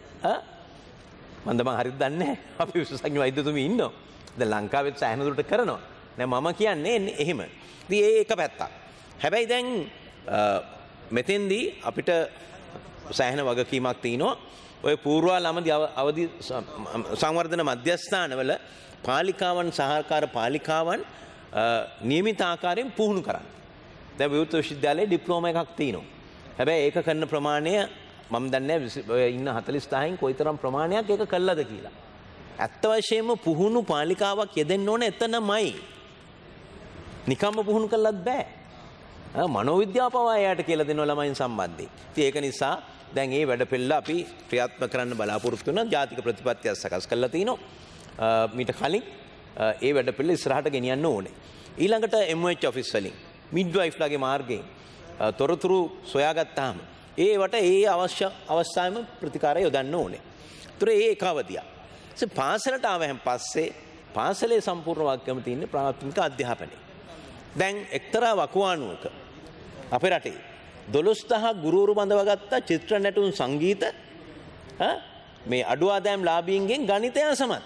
මම හරියට දන්නේ නැහැ. අපි විශේෂඥ වෛද්‍යතුමී ඉන්නවා. දැන් ලංකාවෙත් සෑහෙන දුරට කරනවා. දැන් මම කියන්නේ එහෙම. ඉතින් ඒක පැත්තක්. හැබැයි දැන් මෙතෙන්දී අපිට සෑහෙන වගකීමක් තියෙනවා. ඔය පූර්ව ළමදී අවදි සංවර්ධන මධ්‍යස්ථානවල පාලිකාවන් සහකාර පාලිකාවන් නියමිත ආකාරයෙන් පුහුණු කරන්න. දැන් විවෘත විශ්වවිද්‍යාලයේ ඩිප්ලෝමා එකක් තියෙනවා. හැබැයි ඒක කරන ප්‍රමාණය මම දන්නේ නැහැ ඉන්න 40000න් කොයිතරම් ප්‍රමාණයක් ඒක කළාද කියලා. ඇත්ත වශයෙන්ම පුහුණු පාලිකාවක් යෙදෙන්න ඕන එතනමයි. නිකම්ම පුහුණු කළත් බෑ. මනෝවිද්‍යාව පවා එයාට කියලා දෙනවා ළමයින් සම්බන්ධයෙන්. ඉතින් ඒක නිසා දැන් මේ වැඩපිළිවෙල අපි ක්‍රියාත්මක කරන්න බලාපොරොත්තු වෙනවා. ජාතික ප්‍රතිපත්තියක් සකස් කරලා තිනවා. මීට කලින් ඒ වැඩපිළිවෙල ඉස්සරහට ගෙනියන්න ඕනේ. ඊළඟට MOH ඔෆිස් වලින් මිඩ්වයිෆ්ලාගේ මාර්ගයෙන් තොරතුරු සොයාගත්තාම ඒවට ඒ අවශ්‍ය අවස්ථාවෙම ප්‍රතිකාරය යොදන්න ඕනේ. ඒතර ඒ එක අවධියක්. පාසලට ආවහන් පස්සේ පාසලේ සම්පූර්ණ වගකීම තියෙන්නේ ප්‍රාථමික අධ්‍යාපනය. දැන් එක්තරා වකවානුවක අපේ රටේ 12,000 ගුරුවරු බඳවගත්ත චිත්‍ර නැටුම් සංගීත මේ අඩු ආදායම් ලාභීන්ගෙන් ගණිතය සමත්.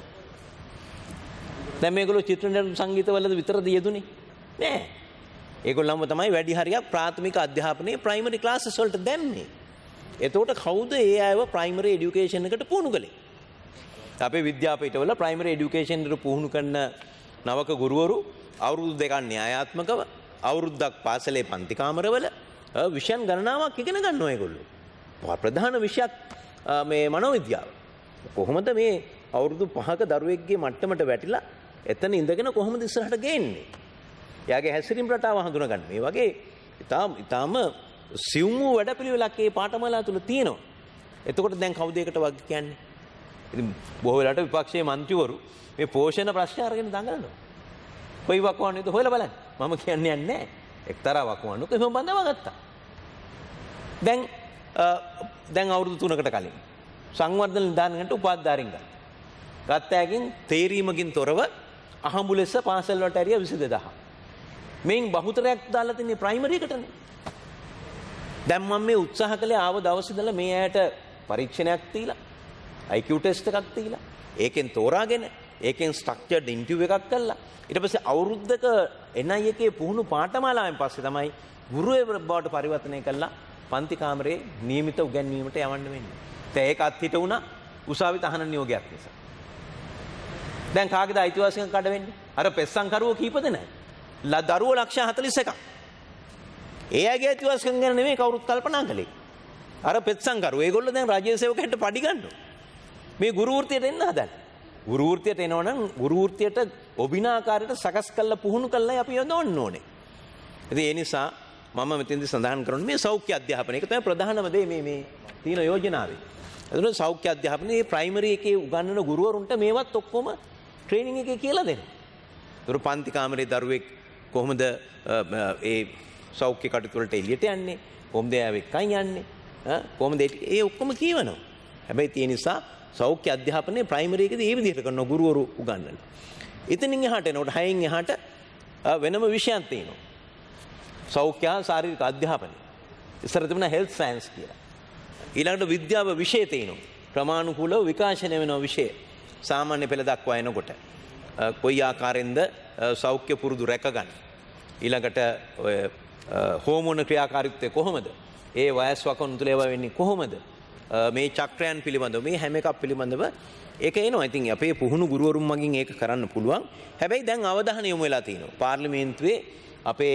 දැන් මේගොල්ලෝ චිත්‍ර නැටුම් සංගීතවලද විතරද යෙදුනේ? නෑ. ඒගොල්ලන්ම තමයි වැඩි හරියක් ප්‍රාථමික අධ්‍යාපනයේ ප්‍රයිමරි ක්ලාසස් වලට දැම්මේ. එතකොට කවුද ඒ අයව ප්‍රයිමරි এডুকেෂන් එකට පුහුණු කළේ? අපේ විද්‍යාපීඨවල ප්‍රයිමරි এডুকেෂන් එකට පුහුණු කරන නවක ගුරුවරු අවුරුදු දෙකක් න්‍යායාත්මකව අවුරුද්දක් පාසලේ පන්ති කාමරවල විෂයන් ගණනාවක් ඉගෙන ගන්නවා ඒගොල්ලෝ. ප්‍රධාන විෂයක් මේ මනෝවිද්‍යාව. කොහොමද මේ අවුරුදු 5ක දරුවෙක්ගේ මට්ටමට වැටිලා එතන ඉඳගෙන කොහොමද ඉස්සරහට ගේන්නේ? එයාගේ හැසිරීම් රටාව හඳුනගන්න. මේ වගේ ඊටාම සියුම් වූ වැඩපිළිවෙලක් මේ පාඨමාලා තුල තියෙනවා. එතකොට දැන් කවුද ඒකට වග කියන්නේ? ඉතින් බොහෝ වෙලාවට විපක්ෂයේ മന്ത്രിවරු මේ පෝෂණ ප්‍රශ්න අරගෙන දඟලනවා. කොයි වකවානුවේද හොයලා බලන්න. මම කියන්නේ නැහැ. එක්තරා වකවානුවක එහෙම බඳව ගත්තා. දැන් අවුරුදු 3කට කලින් සංවර්ධන නිලධාරීන්ට උපාධිධාරීන් ගත්තෑකින් තේරීමකින් තොරව අහඹු ලෙස පාසල් වලට ඇරිය 22000. මේන් බහුතරයක් දාලා තින්නේ ප්‍රයිමරි එකටනේ. දැන් මම මේ උත්සාහ කළේ ආව දවසේ ඉඳලා මේ ඇයට පරීක්ෂණයක් තියලා IQ ටෙස්ට් එකක් තියලා ඒකෙන් තෝරාගෙන ඒකෙන් ස්ට්‍රක්චර්ඩ් ඉන්ටර්විව් එකක් කළා. ඊට පස්සේ අවුරුද්දක NI එකේ පුහුණු පාඨමාලාවෙන් පස්සේ තමයි ගුරුවරයෙක් බවට පරිවර්තනය කළා පන්ති කාමරේ නියමිත උගන්වීමට යවන්න වෙන්නේ. දැන් ඒක අත්හිට වුණා උසාවි තහන නියෝගයක් නිසා. දැන් කාගේද අයිතිවාසිකම් කඩ වෙන්නේ? අර පෙස්සන් කරුවෝ කීපද නැහැ. දරුවෝ ලක්ෂ 41ක්. ඒ අයගේ අයිතිවාසිකම් ගැන නෙමෙයි කවුරුත් කල්පනා කළේ. අර පෙස්සන් කරුවෝ ඒගොල්ලෝ දැන් රාජ්‍ය සේවකයන්ට පඩි ගන්නවා. මේ ගුරු වෘත්තියට එන්න හදන්නේ. ගුරු වෘත්තියට එනවනම් ගුරු වෘත්තියට ඔබිනාකාරයට සකස් කරලා පුහුණු කරලා අපි යොදවන්න ඕනේ. ඉතින් ඒ නිසා මම මෙතෙන්දි සඳහන් කරන්නේ මේ සෞඛ්‍ය අධ්‍යාපනය. ඒක තමයි ප්‍රධානම දේ මේ තියෙන යෝජනාවේ. එතකොට සෞඛ්‍ය අධ්‍යාපනයේ ප්‍රයිමරි එකේ උගන්වන ගුරුවරුන්ට මේවත් ඔක්කොම ට්‍රේනින් එකේ කියලා දෙනවා. ඒතර පන්ති කාමරේ දරුවෙක් කොහොමද ඒ සෞඛ්‍ය කටයුතු වලට එළියට යන්නේ? කොහොමද එයා එක්කන් යන්නේ? කොහොමද ඒ ඔක්කොම කියවනවා. හැබැයි ඒ නිසා සෞඛ්‍ය අධ්‍යාපනයේ ප්‍රයිමරි එකේදී මේ විදිහට කරන ගුරුවරු උගන්වන. එතනින් එහාට එනකොට 6න් එහාට වෙනම විෂයන් තියෙනවා. සෞඛ්‍ය ශාරීරික අධ්‍යාපනය. ඉස්සර තිබුණා හෙල්ත් සයන්ස් කියලා. ඊළඟට විද්‍යාව විෂය තියෙනවා. ක්‍රමානුකූලව විකාශනය වෙන විෂය. සාමාන්‍ය පෙළ දක්වා එනකොට කොයි ආකාරයෙන්ද සෞඛ්‍ය පුරුදු රැකගන්න. ඊළඟට ඔය හෝමෝන ක්‍රියාකාරීත්වය කොහොමද? ඒ වයස් වකන් තුල ඒවා වෙන්නේ කොහොමද? මේ චක්‍රයන් පිළිබඳව මේ හැම එකක් පිළිබඳව ඒක එනවා. ඉතින් අපේ පුහුණු ගුරුවරුන් මගින් ඒක කරන්න පුළුවන්. හැබැයි දැන් අවධානය යොමු වෙලා තියෙනවා. පාර්ලිමේන්තුවේ අපේ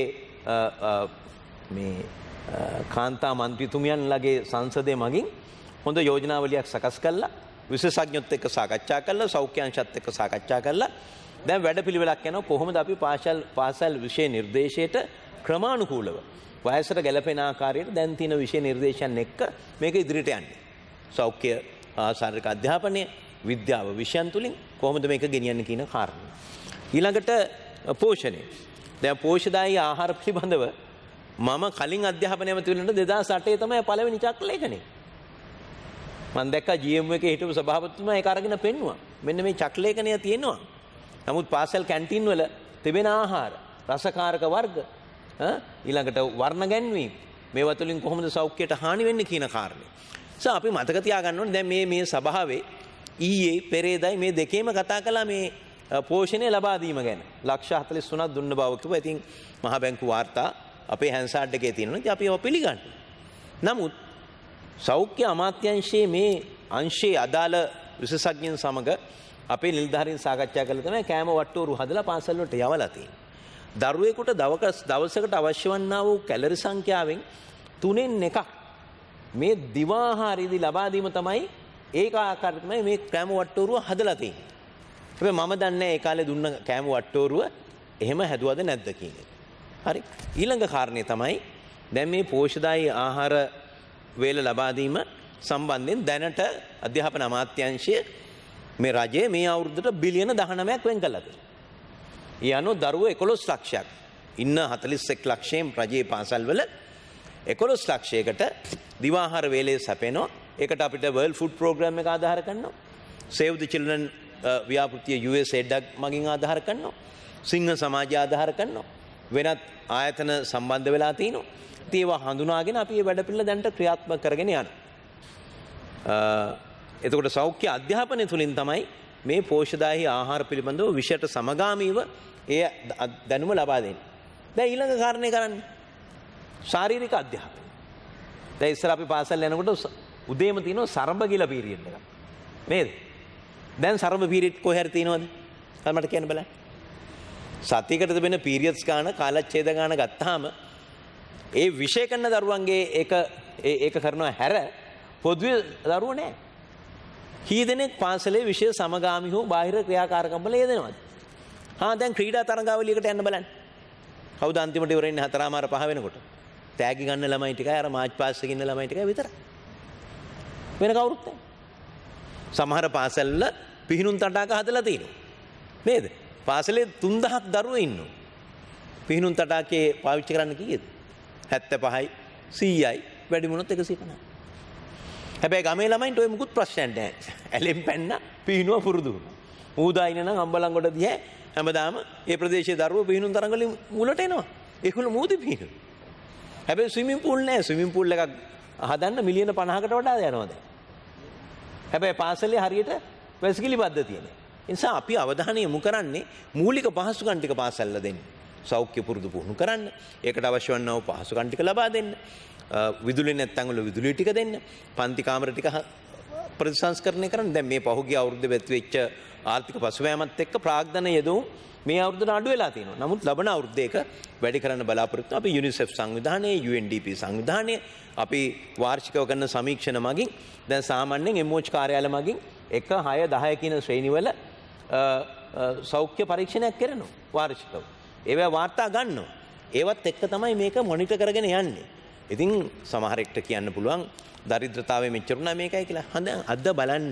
මේ කාන්තා මන්ත්‍රීතුමියන්ලගේ සංසදයේ මගින් හොඳ යෝජනාවලියක් සකස් කළා. විශේෂඥයොත් එක්ක සාකච්ඡා කළා, සෞඛ්‍ය අංශත් එක්ක සාකච්ඡා කළා. දැන් වැඩපිළිවෙලක් යනවා කොහොමද අපි පාසල් විෂය නිර්දේශයට ක්‍රමානුකූලව වයසට ගැලපෙන ආකාරයට දැන් තියෙන විෂය නිර්දේශයන් එක්ක මේක ඉදිරියට යන්නේ. සෞඛ්‍ය ශාරීරික අධ්‍යාපනය, විද්‍යාව විෂයන් තුලින් කොහොමද මේක ගෙනියන්නේ කියන කාරණා. ඊළඟට පෝෂණය. දැන් පෝෂ්‍යදායී ආහාර පිළිබඳව මම කලින් අධ්‍යාපනය ඇමතිවරණට 2008 තමයි පළවෙනි චක්‍රලේඛනය. මම දැක්කා GM එකේ හිටපු සභාපතිතුමා ඒක අරගෙන පෙන්නුවා. මෙන්න මේ චක්‍රලේඛනය තියෙනවා. නමුත් පාසල් කැන්ටින් වල තිබෙන ආහාර, රසකාරක වර්ග, ඊළඟට වර්ණ ගැන්වීම මේවා තුළින් කොහොමද සෞඛ්‍යයට හානි වෙන්නේ කියන කාරණේ. අපි මතක තියාගන්න ඕනේ දැන් මේ සභාවේ ඊයේ පෙරේදයි මේ දෙකේම කතා කළා මේ පෝෂණය ලබා දීම ගැන. ලක්ෂ 43ක් දුන්න බව කිව්වා. ඉතින් මහ බැංකු වාර්තා අපේ හැන්සාඩ් එකේ තියෙනවා. ඉතින් අපි ඒවා පිළිගන්නවා. නමුත් සෞඛ්‍ය අමාත්‍යාංශයේ මේ අංශයේ අදාළ විශේෂඥයන් සමග අපේ නිලධාරීන් සාකච්ඡා කළා තමයි කෑම වට්ටෝරු හදලා පාසල් වලට යවලා තියෙන්නේ. දරුවෙකුට දවසකට අවශ්‍ය වන්නා වූ කැලරි සංඛ්‍යාවෙන් 3න් 1ක් මේ දිවාහාරයේදී ලබා දීම තමයි ඒක ආකාරයට තමයි මේ කෑම වට්ටෝරුව හදලා තියෙන්නේ. හැබැයි මම දන්නේ ඒ කාලේ දුන්න කෑම වට්ටෝරුව එහෙම හැදුවද නැද්ද කියන එක. හරි. ඊළඟ කාරණේ තමයි දැන් මේ පෝෂ්‍යදායී ආහාර වේල ලබා දීම සම්බන්ධයෙන් දැනට අධ්‍යාපන අමාත්‍යාංශය මේ රජයේ මේ අවුරුද්දට බිලියන 19ක් වෙන් කළා. ඒ අනුව දරුවෝ 11 ලක්ෂයක් ඉන්න 41 ලක්ෂයෙන් රජයේ පාසල්වල 11 ලක්ෂයකට දිවාහාර වේලේ සැපෙනවා. ඒකට අපිට World Food Program එක ආධාර කරනවා. Save the Children ව්‍යාපෘතිය USAID මගින් ආධාර කරනවා. සිංහ සමාජය ආධාර කරනවා. වෙනත් ආයතන සම්බන්ධ වෙලා තිනවා. ඉතින් ඒවා හඳුනාගෙන අපි මේ වැඩ පිළිවෙල දැන්ට ක්‍රියාත්මක කරගෙන යනවා. එතකොට සෞඛ්‍ය අධ්‍යාපනය තුලින් තමයි මේ පෝෂ්‍යදායී ආහාර පිළිබඳව විෂයට සමගාමීව ඒ දැනුම ලබා දෙන්නේ. දැන් ඊළඟ කාරණේ කරන්නේ ශාරීරික අධ්‍යාපනය. දැන් ඉස්සර අපි පාසල් යනකොට උදේම තියෙනවා සරඹ කියලා පීරියඩ් එකක්. නේද? දැන් සරඹ පීරියඩ් කොහේ හරි තියෙනවද? මට කියන්න බලන්න. සතියකට තිබෙන පීරියඩ්ස් ගන්න කාලච්ඡේද ගන්න ගත්තාම ඒ විෂය කරන දරුවන්ගේ ඒක කරනවා හැර පොදුවේ දරුවෝ නැහැ. කීදෙනෙක් පාසලේ විෂය සමගාමී හෝ බාහිර ක්‍රියාකාරකම් වල යෙදෙනවද? දැන් ක්‍රීඩා තරඟාවලියකට යන්න බලන්න. කවුද අන්තිමට ඉවර වෙන්නේ 4:05 වෙනකොට? තෑගි ගන්න ළමයි ටිකයි අර මාච් පාස් එකේ ඉන්න ළමයි ටිකයි විතරයි. වෙන කවුරුත් නැහැ. සමහර පාසල්වල පිහිනුම් තටාක හදලා තියෙනවා. නේද? පාසලේ 3000ක් දරුවෝ ඉන්නවා. පිහිනුම් තටාකේ පාවිච්චි කරන්න කීයද? 75යි 100යි වැඩි වුණොත් 150යි. හැබැයි ගමේ ළමයින්ට ඔය මුකුත් ප්‍රශ්නයක් නැහැ. ඇලෙන් පැන්න පිහිනුව පුරුදු වුණා. ඌදා ඉන්න නම් අම්බලන්ගොඩ දිහා හැමදාම ඒ ප්‍රදේශයේ දරුවෝ පිහිනුම් තරඟ වලින් මුලට එනවා. ඒගොල්ලෝ මූදි පිහිනුම්. හැබැයි ස්විමින් pool නැහැ. ස්විමින් pool එකක් හදන්න මිලියන 50කට වඩා යනවා දැන්. හැබැයි පාසලේ හරියට වැසිකිලි පද්ධතිය නැහැ. ඒ නිසා අපි අවධානය යොමු කරන්නේ මූලික පහසුකම් ටික පාසල්ලා දෙන්න. සෞඛ්‍ය පුරුදු පුහුණු කරන්න. ඒකට අවශ්‍ය වන්නා වූ පහසුකම් ටික ලබා දෙන්න. විදුලි නැත්තම් වල විදුලි ටික දෙන්න. පන්ති කාමර ටික ප්‍රතිසංස්කරණය කරන්න. දැන් මේ පහුගිය අවුරුද්දේ වෙච්ච ආර්ථික පසුබෑමත් එක්ක ප්‍රාග්ධන යෙදුම් මේ අවුරුද්දට අඩු වෙලා තියෙනවා. නමුත් ලබන අවුරුද්දේක වැඩි කරන්න බලාපොරොත්තු අපි UNICEF සංවිධානය, UNDP සංවිධානය අපි වාර්ෂිකව කරන සමීක්ෂණ මගින් දැන් සාමාන්‍යයෙන් MOH කාර්යාල මගින් 1, 6, 10 කියන ශ්‍රේණිවල සෞඛ්‍ය පරීක්ෂණයක් කරනවා වාර්ෂිකව. ඒවා වාර්තා ගන්නවා. ඒවත් එක්ක තමයි මේක මොනිටර් කරගෙන යන්නේ. ඉතින් සමහරෙක්ට කියන්න පුළුවන් දරිද්‍රතාවය මෙච්චරුණා මේකයි කියලා. අද බලන්න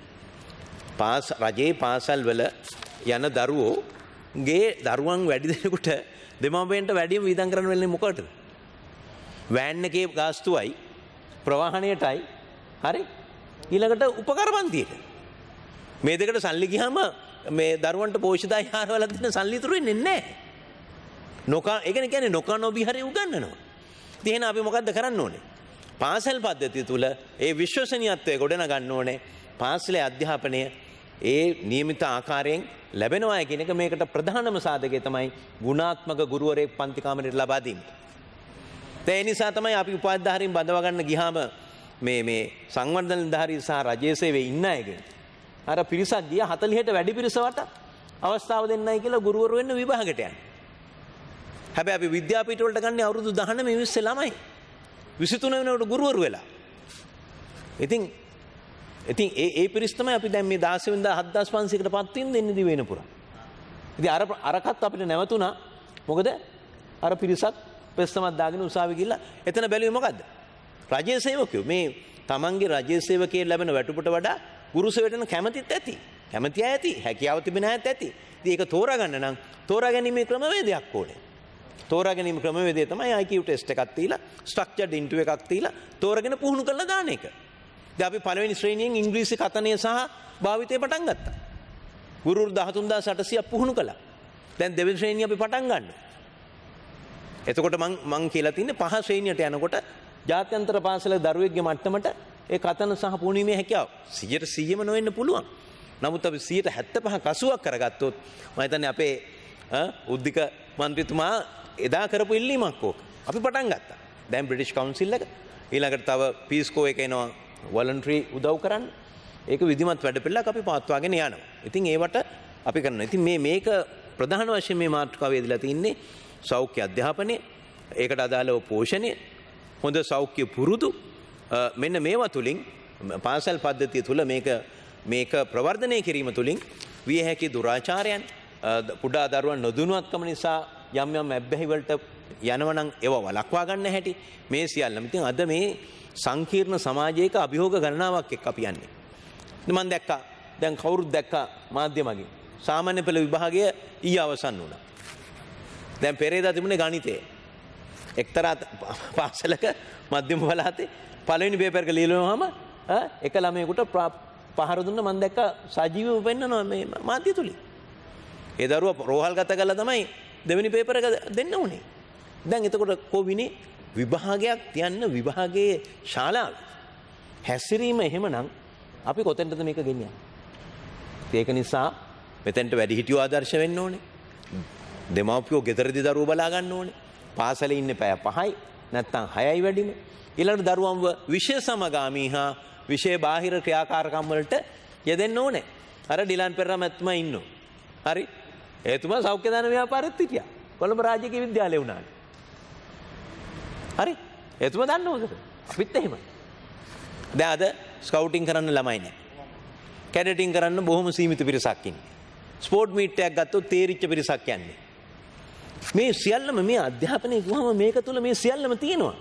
රජයේ පාසල් වල යන දරුවෝගේ දරුවන් වැඩි දෙනෙකුට දෙමාපියන්ට වැඩිම වියදම් කරන්න වෙන්නේ මොකටද? වෑන් එකේ ගාස්තුවයි ප්‍රවාහණයටයි හරි ඊළඟට උපකරණ පන්තියට. මේ දෙකට සල්ලි ගියාම මේ දරුවන්ට පෝෂිතයි ආහාර වල දෙන සල්ලි ඉතුරු වෙන්නේ නැහැ. ඒ කියන්නේ නොකා නොබී හරි උගන්වනවා. ඉතින් එහෙනම් අපි මොකද්ද කරන්න ඕනේ? පාසල් පද්ධතිය තුල ඒ විශ්වසනීයත්වය ගොඩනගන්න ඕනේ. පාසලේ අධ්‍යාපනය ඒ නියමිත ආකාරයෙන් ලැබෙනවා කියන එක මේකට ප්‍රධානම සාධකය තමයි ගුණාත්මක ගුරුවරයෙක් පන්ති කාමරයට ලබා දීම. ඒ නිසා තමයි අපි උපාධිධාරීන් බඳව ගන්න ගියාම මේ සංවර්ධන නිලධාරී සහ රජයේ සේවයේ ඉන්න අයගෙන් අර පිරිසක් ගිය 40ට වැඩි පිරිසකට අවස්ථාව දෙන්නයි කියලා ගුරුවරු වෙන්න විභාගයට යන්නේ. හැබැයි අපි විද්‍යාපීඨ වලට ගන්නේ අවුරුදු 19 20 ළමයි. 23 වෙනකොට ගුරුවරු වෙලා. ඉතින් ඒ පිරිස තමයි අපි දැන් මේ 16 වෙනිදා 7500කට පත් වෙන දෙන්නේ දිවෙන පුරා. ඉතින් අරකට අපිට නැවතුණා. මොකද අර පිරිසක් පෙස්සමක් දාගෙන උසාවි ගිහිල්ලා එතන බැලුවේ මොකද්ද? රජයේ සේවකයෝ. මේ තමන්ගේ රජයේ සේවකයෙක් ලැබෙන වැටුපට වඩා ගුරු සේවයට කැමතිත් ඇති. කැමති අය ඇති. හැකියාව තිබෙන අයත් ඇති. ඉතින් ඒක තෝරාගන්න නම් තෝරාගැනීමේ ක්‍රමවේදයක් ඕනේ. තෝරාගැනීම ක්‍රමවේදය තමයි IQ ටෙස්ට් එකක් තියලා ස්ට්‍රක්චර්ඩ් ඉන්ටර්විව් එකක් තියලා තෝරාගෙන පුහුණු කරලා දාන එක. දැන් අපි පළවෙනි ශ්‍රේණියෙන් ඉංග්‍රීසි කතනය සහ භාවිතය පටන් ගත්තා. ගුරු 13800ක් පුහුණු කළා. දැන් දෙවෙනි ශ්‍රේණිය අපි පටන් ගන්නවා. එතකොට මං කියලා තින්නේ 5 ශ්‍රේණියට යනකොට ජාත්‍යන්තර පාසල දරුවෙක්ගේ මට්ටමට ඒ කතන සහ පුහුණුවීමේ හැකියාව 100%ම නොවෙන්න පුළුවන්. නමුත් අපි 75%ක් 80ක් කරගත්තොත් මම හිතන්නේ අපේ උද්දික මන්ත්‍රීතුමා එදා කරපු ඉල්ලීමක් ඕක. අපි පටන් ගත්තා. දැන් බ්‍රිටිෂ් කවුන්සිල් එක ඊළඟට තව පීස්කෝ එක එනවා වොලන්ටරි උදව් කරන්න. ඒක විධිමත් වැඩපිළිවෙලක් අපි පවත්වාගෙන යනවා. ඉතින් ඒවට අපි කරනවා. ඉතින් මේක ප්‍රධාන වශයෙන් මේ මාතෘකාව යෙදලා තින්නේ සෞඛ්‍ය අධ්‍යාපනය, ඒකට අදාළව පෝෂණය, හොඳ සෞඛ්‍ය පුරුදු මෙන්න මේවා තුලින් පාසල් පද්ධතිය තුල මේක ප්‍රවර්ධනය කිරීම තුලින් විය හැකි දුරාචාරයන් කුඩා දරුවන් නොදුනුවත්කම නිසා යම් ඇබ්බැහි වලට යනවනම් ඒවා වළක්වා ගන්න හැටි මේ සියල්ලම. ඉතින් අද මේ සංකීර්ණ සමාජයක අභියෝග ගණනාවක් එක්ක අපි යන්නේ. මම දැක්කා දැන් කවුරුත් දැක්කා මාධ්‍යමගින් සාමාන්‍ය පෙළ විභාගය ඊ අවසන් වුණා. දැන් පෙරේදා තිබුණේ ගණිතය. එක්තරා පාසලක මධ්‍යම පළාතේ පළවෙනි පේපර් එක ලියලුවාම එක ළමයෙකුට පහර දුන්න මම දැක්කා සජීවව පෙන්නනවා මේ මාධ්‍ය තුලින්. ඒ දරුවා රෝහල් ගත කළා තමයි දෙවෙනි පේපර් එක දෙන්න ඕනේ. දැන් එතකොට කොවිනේ විභාගයක් තියන්න විභාගයේ ශාලාවේ හැසිරීම එහෙමනම් අපි කොතෙන්ටද මේක ගෙනියන්නේ? ඒක නිසා මෙතෙන්ට වැඩිහිටියෝ ආදර්ශ වෙන්න ඕනේ. දෙමව්පියෝ ගෙදරදී දරුවෝ බලා ගන්න ඕනේ. පාසලේ ඉන්නේ පැය 5යි නැත්නම් 6යි වැඩිම. ඊළඟ දරුවන්ව විෂය සමගාමී හා විෂය බාහිර ක්‍රියාකාරකම් වලට යෙදෙන්න ඕනේ. අර ඩිලන් පෙරේරා මැතිතුමා ඉන්නවා. හරි. එතුමා සෞඛ්‍ය දාන ව්‍යාපාරෙත් හිටියා. කොළඹ රාජකීය විද්‍යාලේ වුණානේ. හරි. එතුමා දන්නවද? අපිත් එහෙමයි. දැන් අද ස්කවුටින් කරන්න ළමයි නැහැ. කැඩටින් කරන්න බොහොම සීමිත පිරිසක් ඉන්නේ. ස්පෝර්ට් මීට් එකක් ගත්තොත් තේරිච්ච පිරිසක් යන්නේ. මේ සියල්ලම මේ අධ්‍යාපනයේ ගුවම මේක තුල මේ සියල්ලම තියෙනවා.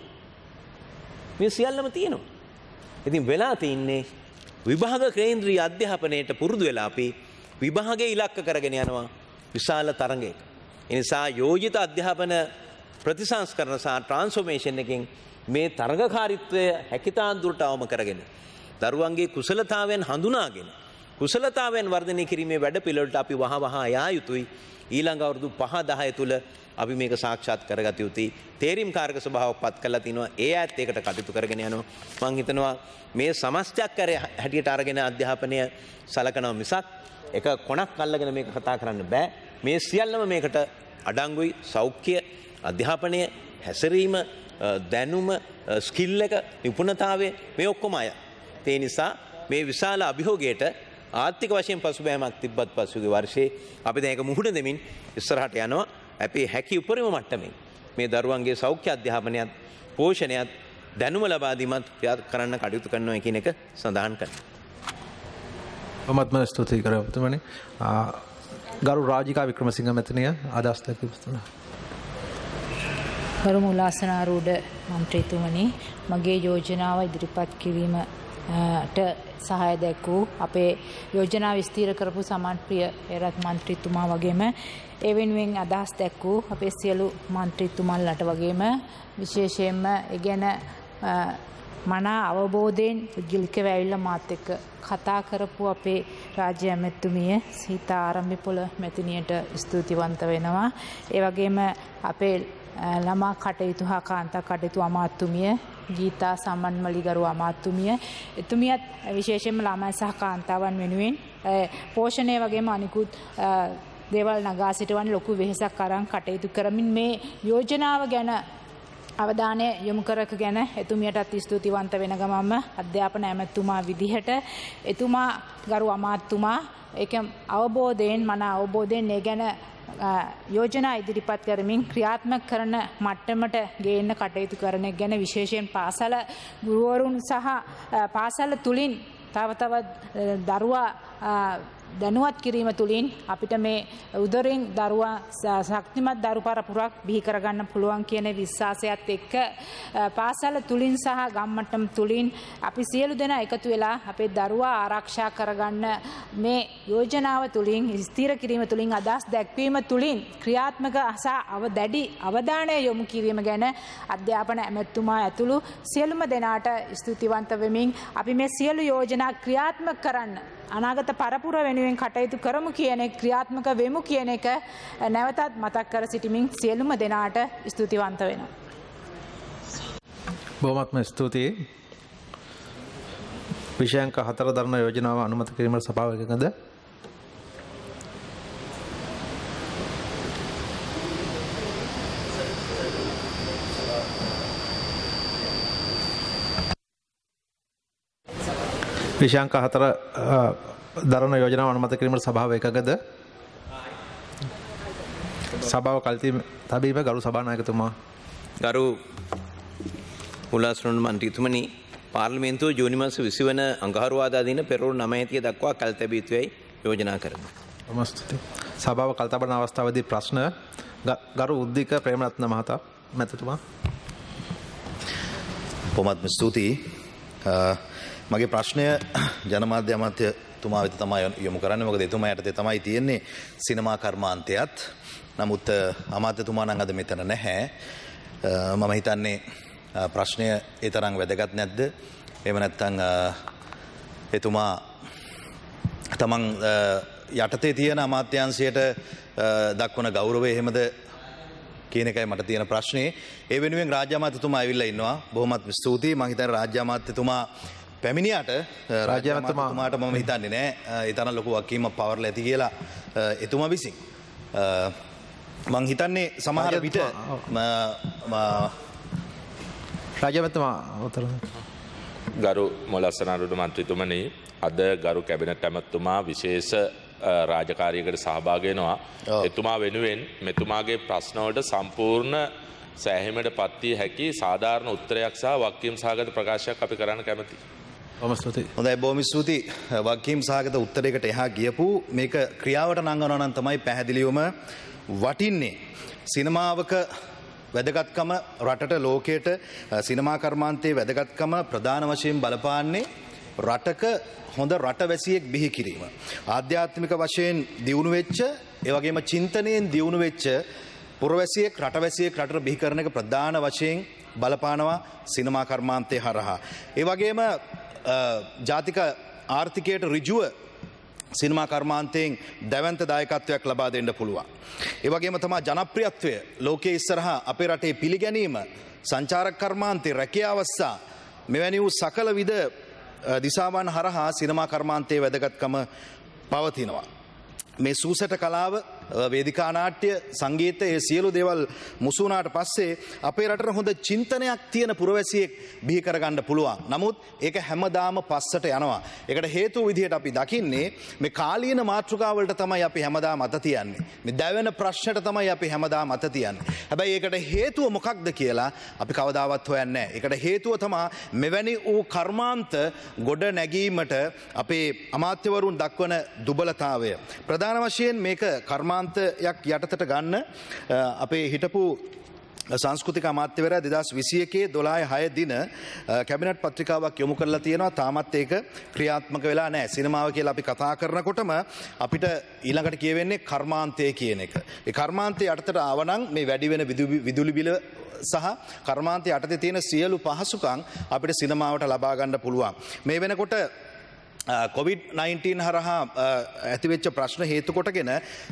මේ සියල්ලම තියෙනවා. ඉතින් වෙලා තින්නේ විභාග කේන්ද්‍රීය අධ්‍යාපනයට පුරුදු වෙලා අපි විභාගයේ ඉලක්ක කරගෙන යනවා විශාල තරඟයක. ඒ නිසා යෝජිත අධ්‍යාපන ප්‍රතිසංස්කරණ සහ ට්‍රාන්ස්ෆෝමේෂන් එකෙන් මේ තරඟකාරීත්වය හැකිතාක් දුරට අවම කරගෙන දරුවන්ගේ කුසලතාවයන් හඳුනාගෙන කුසලතාවයන් වර්ධනය කිරීමේ වැඩපිළිවෙලට අපි වහවහ යා යුතුයි. ඊළඟ අවුරුදු 5-10 තුල අපි මේක සාක්ෂාත් කරගත යුතුයි. තේරීම් කාර්ක ස්වභාවයක් පත් කරලා තිනවා. ඒ ඇත් ඒකට කටයුතු කරගෙන යනවා. මම හිතනවා මේ සමස්තයක් හැටියට අරගෙන අධ්‍යාපනය සලකනවා මිසක් එක කොනක් අල්ලගෙන මේක කතා කරන්න බෑ. මේ සියල්ලම මේකට අඩංගුයි. සෞඛ්‍ය, අධ්‍යාපනය, හැසිරීම, දැනුම, ස්කිල් එක, නිපුණතාවය මේ ඔක්කොම අය. ඒ නිසා මේ විශාල අභියෝගයට ආර්ථික වශයෙන් පසුබෑමක් තිබ්බත් පසුගිය වර්ෂයේ අපි දැන් ඒක මුහුණ දෙමින් ඉස්සරහට යනවා. අපි හැකි උපරිම මට්ටමින් මේ දරුවන්ගේ සෞඛ්‍ය අධ්‍යාපනයත් පෝෂණයත් දැනුම ලබා දීමත් කරන්න කටයුතු කරනවා කියන එක සඳහන් කරනවා. ඔබත්ම ස්තුතියි කරවතුමනි. ගරු රාජිකා වික්‍රමසිංහ මැතිණිය අදහස් දක්වන්න. ගරු මුලාසනාරූඪ මන්ත්‍රීතුමනි, මගේ යෝජනාව ඉදිරිපත් කිරීමට සහාය දැක්වූ අපේ යෝජනා විස්තීර කරපු සමන්ප්‍රිය හේරත් මන්ත්‍රීතුමා වගේම ඒ වෙනුවෙන් අදහස් දැක්වූ අපේ සියලු මන්ත්‍රීතුමන්ලට වගේම විශේෂයෙන්ම ඒ ගැන මනා අවබෝධයෙන් පුද්ගලිකව ඇවිල්ලා මාත් එක්ක කතා කරපු අපේ රාජ්‍ය ඇමතුමිය සීතා ආරම්භපොළ මැතිණියට ස්තුතිවන්ත වෙනවා. ඒ වගේම අපේ ළමා කටයුතු හා කාන්තා කටයුතු අමාත්‍යතුමිය ගීතා සම්මන්මලිගරු අමාත්‍යතුමිය එතුමියත් විශේෂයෙන්ම ළමයි සහ කාන්තාවන් වෙනුවෙන් පෝෂණය වගේම අනිකුත් දේවල් නගා සිටවන්න ලොකු වෙහෙසක් අරන් කටයුතු කරමින් මේ යෝජනාව ගැන අවධානය යොමු කරක ගැන එතුමියටත් ස්තුතිවන්ත වෙන ගමන්ම අධ්‍යාපන ඇමතුමා විදිහට එතුමා ගරු අමාත්‍යතුමා ඒක අවබෝධයෙන් මන අවබෝධයෙන් ඒ ගැන යෝජනා ඉදිරිපත් කරමින් ක්‍රියාත්මක කරන මට්ටමට ගේන්න කටයුතු කරන එක ගැන විශේෂයෙන් පාසල ගුරුවරුන් සහ පාසල තුලින් තව තවත් දරුවා දැනුවත් කිරීම තුලින් අපිට මේ උදරින් දරුවා ශක්තිමත් දරු පරපුරක් බිහි කරගන්න පුළුවන් කියන විශ්වාසයත් එක්ක පාසල තුලින් සහ ගම්මට්ටම් තුලින් අපි සියලු දෙනා එකතු වෙලා අපේ දරුවා ආරක්ෂා කරගන්න මේ යෝජනාව තුලින් ස්ථිර කිරීම තුලින් අදහස් දැක්වීම තුලින් ක්‍රියාත්මක සහ දැඩි අවධානය යොමු කිරීම ගැන අධ්‍යාපන ඇමතුමා ඇතුළු සියලුම දෙනාට ස්තුතිවන්ත වෙමින් අපි මේ සියලු යෝජනා ක්‍රියාත්මක කරන්න අනාගත පරපුර වෙනුවෙන් කටයුතු කරමු කියන එක ක්‍රියාත්මක වෙමු කියන එක නැවතත් මතක් කර සිටිමින් සියලුම දෙනාට ස්තුතිවන්ත වෙනවා. බොහොමත්ම ස්තුතියි. විෂයාංක 4 දරන යෝජනාව අනුමත කිරීමට සභාව එකඟද? විෂයාංක 4 දරන යෝජනාව අනුමත කිරීමට සභාව එකඟද? සභාව කල්ති තබීම ගරු සභානායකතුමා. ගරු මුලාසනාරූඪ මන්ත්‍රීතුමනි, පාර්ලිමේන්තුව ජූනි මාස 20 වන අඟහරුවාදා දින පෙරවරු 9:30 දක්වා කල් තැබිය යුතුයි යෝජනා කරමු. නමස්තේ. සභාව කල් තබන අවස්ථාවේදී ප්‍රශ්න ගරු උද්දික ප්‍රේමරත්න මහතා මැතිතුමා. බොහොමත්ම ස්තුතියි. මගේ ප්‍රශ්නය ජනමාධ්‍ය අමාත්‍යතුමා වෙත තමයි යොමු කරන්නේ. මොකද එතුමා යටතේ තමයි තියෙන්නේ සිනමා කර්මාන්තයත්. නමුත් අමාත්‍යතුමා නම් අද මෙතන නැහැ. මම හිතන්නේ ප්‍රශ්නය ඒ තරම් වැදගත් නැද්ද? එහෙම නැත්නම් එතුමා තමන් යටතේ තියෙන අමාත්‍යාංශයට දක්වන ගෞරවය එහෙමද කියන එකයි මට තියෙන ප්‍රශ්නේ. ඒ වෙනුවෙන් රාජ්‍ය අමාත්‍යතුමා ඇවිල්ලා ඉන්නවා. බොහොමත් ස්තුතියි. මම හිතන්නේ රාජ්‍ය අමාත්‍යතුමා පැමිණියට රාජ්‍ය අමාත්‍යතුමාට මම හිතන්නේ නෑ ඒ තරම් ලොකු වගකීමක් පවර්ලා ඇති කියලා එතුමා විසින්. මං හිතන්නේ සමහර විට රාජ්‍ය අමාත්‍යතුමා උත්තර ගරු මොලස්සනරුඩ මන්ත්‍රීතුමනි, අද ගරු කැබිනට් ඇමතුමා විශේෂ රාජකාරියකට සහභාගී වෙනවා. එතුමා වෙනුවෙන් මෙතුමාගේ ප්‍රශ්නවලට සම්පූර්ණ සෑහීමට පත්විය හැකි සාධාරණ උත්තරයක් සහ වගකීම් සහගත ප්‍රකාශයක් අපි කරන්න කැමතියි. හොඳයි, බොහොම ස්තුතියි. වගකීම් සහගත උත්තරයකට එහා ගියපු මේක ක්‍රියාවට නංවනවා නම් තමයි පැහැදිලිවම වටින්නේ. සිනමාවක වැදගත්කම රටට ලෝකයට සිනමා කර්මාන්තයේ වැදගත්කම ප්‍රධාන වශයෙන් බලපාන්නේ රටක හොඳ රටවැසියෙක් බිහි කිරීම. ආධ්‍යාත්මික වශයෙන් දියුණු වෙච්ච, ඒ වගේම චින්තනයෙන් දියුණු වෙච්ච පුරවැසියෙක් රටවැසියෙක් රටට බිහි කරන එක ප්‍රධාන වශයෙන් බලපානවා සිනමා කර්මාන්තය හරහා. ඒ වගේම ජාතික ආර්ථිකයට ඍජුව සිනමා කර්මාන්තයෙන් දැවැන්ත දායකත්වයක් ලබා දෙන්න පුළුවන්. ඒ වගේම තමයි ජනප්‍රියත්වය ලෝකයේ ඉස්සරහා අපේ රටේ පිළිගැනීම, සංචාරක කර්මාන්තයේ රැකියාවස්සා මෙවැනි වූ සකල විද දිසාවන් හරහා සිනමා කර්මාන්තයේ වැදගත්කම පවතිනවා. මේ සූසට කලාව, වේදිකා නාට්‍ය, සංගීතය, ඒ සියලු දේවල් මුසු වුණාට පස්සේ අපේ රටට හොඳ චින්තනයක් තියෙන පුරවැසියෙක් බිහි කරගන්න පුළුවන්. නමුත් ඒක හැමදාම පස්සට යනවා. ඒකට හේතුව විදිහට අපි දකින්නේ මේ කාලීන මාතෘකාවලට තමයි අපි හැමදාම අත තියන්නේ. මේ දැවෙන ප්‍රශ්නට තමයි අපි හැමදාම අත තියන්නේ. හැබැයි ඒකට හේතුව මොකක්ද කියලා අපි කවදාවත් හොයන්නේ නැහැ. ඒකට හේතුව තමයි මෙවැනි වූ කර්මාන්ත ගොඩ නැගීමට අපේ අමාත්‍යවරුන් දක්වන දුබලතාවය. ප්‍රධාන වශයෙන් මේක කර්මාන්තයක් යටතට ගන්න අපේ හිටපු සංස්කෘතික අමාත්‍යවරයා 2021 12/6 දින කැබිනට් පත්‍රිකාවක් යොමු කරලා තියෙනවා. තාමත් ඒක ක්‍රියාත්මක වෙලා නැහැ. සිනමාව කියලා අපි කතා කරනකොටම අපිට ඊළඟට කියවෙන්නේ කර්මාන්තය කියන එක. ඒ කර්මාන්තය යටතට ආවනම් මේ වැඩි වෙන විදුලි බිල සහ කර්මාන්තය යටතේ තියෙන සියලු පහසුකම් අපිට සිනමාවට ලබා ගන්න පුළුවන්. මේ වෙනකොට COVID-19 හරහා ඇතිවෙච්ච ප්‍රශ්න හේතු කොටගෙන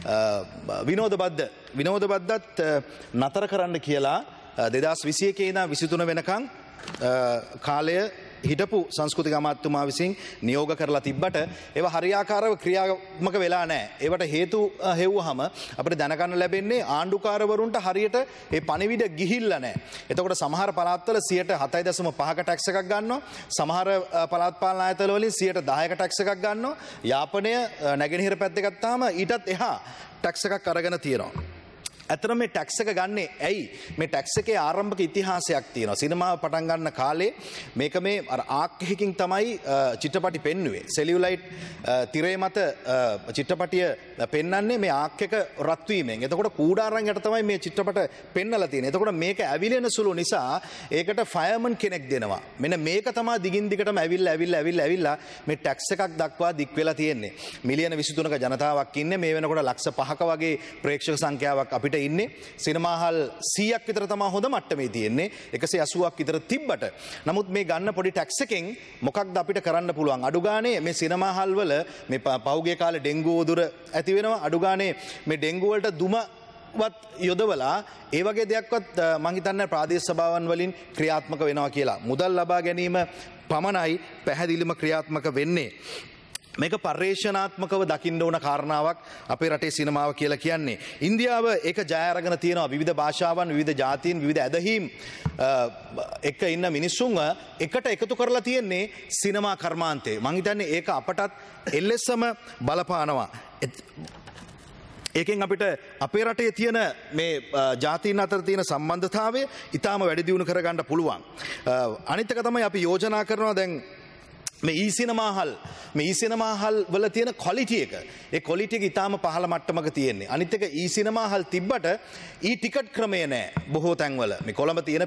විනෝද බද්දත් නතර කරන්න කියලා 2021 ඉඳන් 23 වෙනකන් කාලය හිටපු සංස්කෘතික අමාත්‍යතුමා විසින් නියෝග කරලා තිබ්බට ඒව හරියාකාරව ක්‍රියාත්මක වෙලා නැහැ. ඒවට හේතු හෙව්වහම අපිට දැනගන්න ලැබෙන්නේ ආණ්ඩුකාරවරුන්ට හරියට ඒ පණිවිඩ ගිහිල්ලා නැහැ. එතකොට සමහර පළාත්වල 7.5ක ටැක්ස් එකක් ගන්නවා. සමහර පළාත් පාලන ආයතන වලින් 10%ක ටැක්ස් එකක් ගන්නවා. යාපනය නැගෙනහිර පැත්තේ ගත්තාම ඊටත් එහා ටැක්ස් එකක් අරගෙන තියෙනවා. ඇත්තටම මේ ටැක්ස් එක ගන්නේ ඇයි? මේ ටැක්ස් එකේ ආරම්භක ඉතිහාසයක් තියෙනවා. සිනමාව පටන් ගන්න කාලේ මේක මේ අර ආක්කයකින් තමයි චිත්‍රපටි පෙන්වුවේ. සෙලියුලයිට් තිරේ මත චිත්‍රපටිය පෙන්වන්නේ මේ ආක්කයක රත් වීමෙන්. එතකොට කූඩාරම් යට තමයි මේ චිත්‍රපට පෙන්වලා තියෙන්නේ. එතකොට මේක ඇවිලෙන සුළු නිසා ඒකට ෆයර්මන් කෙනෙක් දෙනවා. මෙන්න මේක තමයි දිගින් දිගටම ඇවිල්ලා මේ ටැක්ස් එකක් දක්වා දික් වෙලා තියෙන්නේ. මිලියන 23ක ජනතාවක් ඉන්නේ. මේ වෙනකොට ලක්ෂ 5ක වගේ ප්‍රේක්ෂක සංඛ්‍යාවක් අපිට ඉන්නේ. සිනමාහල් 100ක් විතර තමයි හොඳ මට්ටමේ තියෙන්නේ. 180ක් විතර තිබ්බට. නමුත් මේ ගන්න පොඩි ටැක්ස් එකෙන් මොකක්ද අපිට කරන්න පුළුවන්? අඩු ගානේ මේ සිනමාහල් වල මේ පහුගිය කාලේ ඩෙන්ගු උදුර ඇති වෙනවා. අඩු ගානේ මේ ඩෙන්ගු වලට දුමවත් යොදවලා ඒ වගේ දෙයක්වත් මං හිතන්නේ ප්‍රාදේශ සභාවන් වලින් ක්‍රියාත්මක වෙනවා කියලා. මුදල් ලබා ගැනීම පමණයි පැහැදිලිම ක්‍රියාත්මක වෙන්නේ. මේක පර්යේෂණාත්මකව දකින්න ඕන කාරණාවක් අපේ රටේ සිනමාව කියලා කියන්නේ. ඉන්දියාව ඒක ජය අරගෙන තියෙනවා. විවිධ භාෂාවන්, විවිධ ජාතීන්, විවිධ ඇදහිම් එක ඉන්න මිනිස්සුන්ව එකට එකතු කරලා තියෙන්නේ සිනමා කර්මාන්තේ. මං හිතන්නේ ඒක අපටත් එල්ලෙසම බලපානවා. ඒකෙන් අපිට අපේ රටේ තියෙන මේ ජාතීන් අතර තියෙන සම්බන්ධතාවය ඊටාම වැඩි දියුණු කරගන්න පුළුවන්. අනිත් එක තමයි අපි යෝජනා කරනවා දැන් මේ ඊසිනමාහල් වල තියෙන ක්වොලිටි එක. ඒ ක්වොලිටි එක ඊටාම පහළ මට්ටමක තියෙන්නේ. අනිත් එක ඊසිනමාහල් තිබ්බට ටිකට් ක්‍රමය නැහැ බොහෝ තැන්වල. මේ කොළඹ තියෙන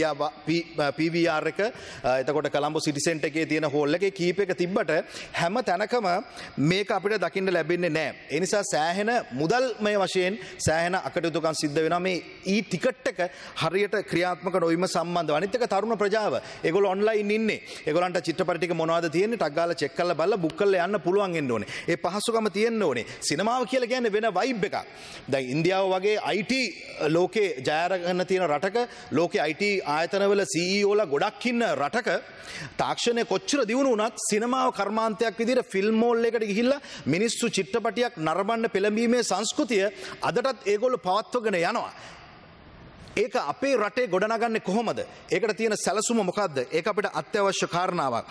PVR එක, එතකොට කොළඹ සිටි සෙන්ටර් එකේ තියෙන හෝල් එකේ කීප එක තිබ්බට හැම තැනකම මේක අපිට දකින්න ලැබෙන්නේ නැහැ. ඒ නිසා සෑහෙන මුදල්මය වශයෙන් සෑහෙන අකටයුතුකම් සිද්ධ වෙනවා මේ ටිකට් එක හරියට ක්‍රියාත්මක නොවීම සම්බන්ධව. අනිත් එක තරුණ ප්‍රජාව. ඒගොල්ලෝ ඔන්ලයින් ඉන්නේ. ඒගොල්ලන්ට චිත්‍රපට ටික මොනවද මොනවද තියෙන්නේ ටක් ගාලා චෙක් කරලා බලලා බුක් කරලා යන්න පුළුවන් වෙන්න ඕනේ. ඒ පහසුකම තියෙන්න ඕනේ. සිනමාව කියලා කියන්නේ වෙන වයිබ් එකක්. දැන් ඉන්දියාව වගේ IT ලෝකේ ජය අරගෙන තියෙන රටක ලෝකේ IT ආයතනවල CEOලා ගොඩක් ඉන්න රටක තාක්ෂණය කොච්චර දියුණු වුණත් සිනමාව කර්මාන්තයක් විදිහට ෆිල්ම් මෝල් එකට ගිහිල්ලා මිනිස්සු චිත්‍රපටියක් නරඹන්න පෙළඹීමේ සංස්කෘතිය අදටත් ඒගොල්ලෝ පවත්වගෙන යනවා. ඒක අපේ රටේ ගොඩනගන්නේ කොහොමද? ඒකට තියෙන සැලසුම මොකද්ද? ඒක අපිට අත්‍යවශ්‍ය කාරණාවක්.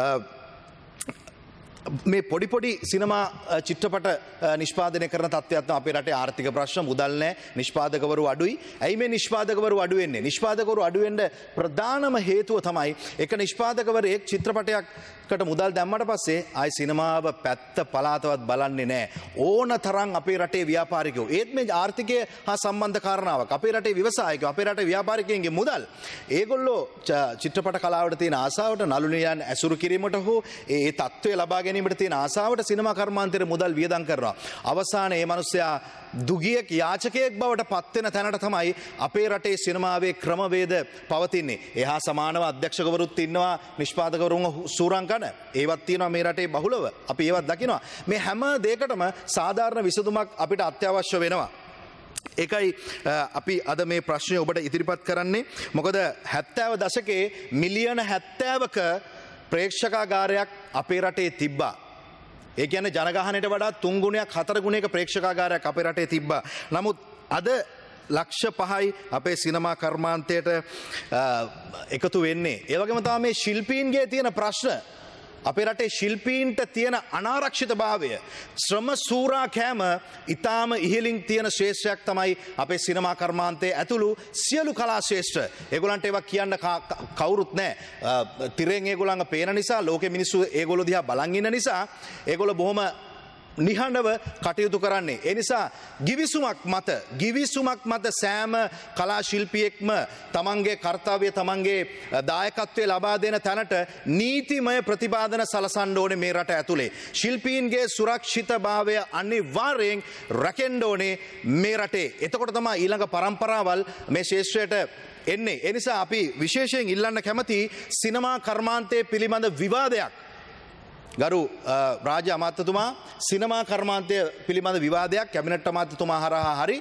මේ පොඩි සිනමා චිත්‍රපට නිෂ්පාදනය කරන තත්ත්වයක් තමයි අපේ රටේ ආර්ථික ප්‍රශ්න මුදල් නැහැ නිෂ්පාදකවරු අඩුයි. ඇයි මේ නිෂ්පාදකවරු අඩු වෙන්නේ? නිෂ්පාදකවරු අඩු වෙන්න ප්‍රධානම හේතුව තමයි එක නිෂ්පාදකවරයෙක් චිත්‍රපටයකට මුදල් දැම්මට පස්සේ ආයි සිනමාව පැත්ත පලාතවත් බලන්නේ නැහැ. ඕන තරම් අපේ රටේ ව්‍යාපාරිකයෝ ඒත් මේ ආර්ථිකය හා සම්බන්ධ කාරණාවක්. අපේ රටේ ව්‍යවසායකයෝ අපේ රටේ ව්‍යාපාරිකයන්ගේ මුදල් ඒගොල්ලෝ චිත්‍රපට කලාවට තියෙන ආසාවට නළු නිලියන් ඇසුරු කිරීමට හෝ ඒ තත්ත්වය ලබා ගැනීමට තියෙන ආසාවට සිනමා කර්මාන්තයේ මුදල් වියදම් කරනවා. අවසානයේ මේ මිනිස්සයා දුගියෙක් යාචකයෙක් බවට පත් වෙන තැනට තමයි අපේ රටේ සිනමාවේ ක්‍රමවේද පවතින්නේ. එහා සමානව අධ්‍යක්ෂකවරුත් ඉන්නවා නිෂ්පාදකවරුන් සූරං කරන. ඒවත් තියෙනවා මේ රටේ බහුලව. අපි ඒවත් දකිනවා. මේ හැම දෙයකටම සාධාරණ විසඳුමක් අපිට අත්‍යවශ්‍ය වෙනවා. ඒකයි අපි අද මේ ප්‍රශ්නය ඔබට ඉදිරිපත් කරන්නේ. මොකද 70 දශකයේ මිලියන 70ක ප්‍රේක්ෂකාගාරයක් අපේ රටේ තිබ්බා. ඒ කියන්නේ ජනගහනයට වඩා 3 ගුණයක් 4 ගුණයක ප්‍රේක්ෂකාගාරයක් අපේ රටේ තිබ්බා. නමුත් අද ලක්ෂ 5යි අපේ සිනමා කර්මාන්තයට එකතු වෙන්නේ. ඒ වගේම තමයි මේ ශිල්පීන්ගේ තියෙන ප්‍රශ්න. අපේ රටේ ශිල්පීන්ට තියෙන අනාරක්ෂිතභාවය ශ්‍රම සූරා කෑම ඊටාම ඉහළින් තියෙන ශ්‍රේෂ්ඨයක් තමයි අපේ සිනමා කර්මාන්තයේ ඇතුළු සියලු කලා ශ්‍රේෂ්ඨ. ඒගොල්ලන්ට ඒවා කියන්න කවුරුත් නැහැ. තිරෙන් ඒගොල්ලන්ව පේන නිසා ලෝකෙ මිනිස්සු ඒගොල්ලෝ දිහා බලන් ඉන්න නිසා ඒගොල්ලෝ බොහොම නිහඬව කටයුතු කරන්නේ. ඒ නිසා ගිවිසුමක් මත සෑම කලා ශිල්පියෙක්ම තමන්ගේ කර්තව්‍ය තමන්ගේ දායකත්වය ලබා දෙන තැනට නීතිමය ප්‍රතිපාදන සලසන්න ඕනේ මේ රට ඇතුලේ. ශිල්පීන්ගේ සුරක්ෂිතභාවය අනිවාර්යෙන් රැකෙන්න ඕනේ මේ රටේ. එතකොට තමයි ඊළඟ පරම්පරාවල් මේ ශාස්ත්‍රයට එන්නේ. ඒ නිසා අපි විශේෂයෙන් ඉල්ලන්න කැමති සිනමා කර්මාන්තයේ පිළිබඳ විවාදයක් ගරු රාජ්‍ය අමාත්‍යතුමා සිනමා කර්මාන්තය පිළිබඳ විවාදයක් කැබිනට් අමාත්‍යතුමා හරහා හරි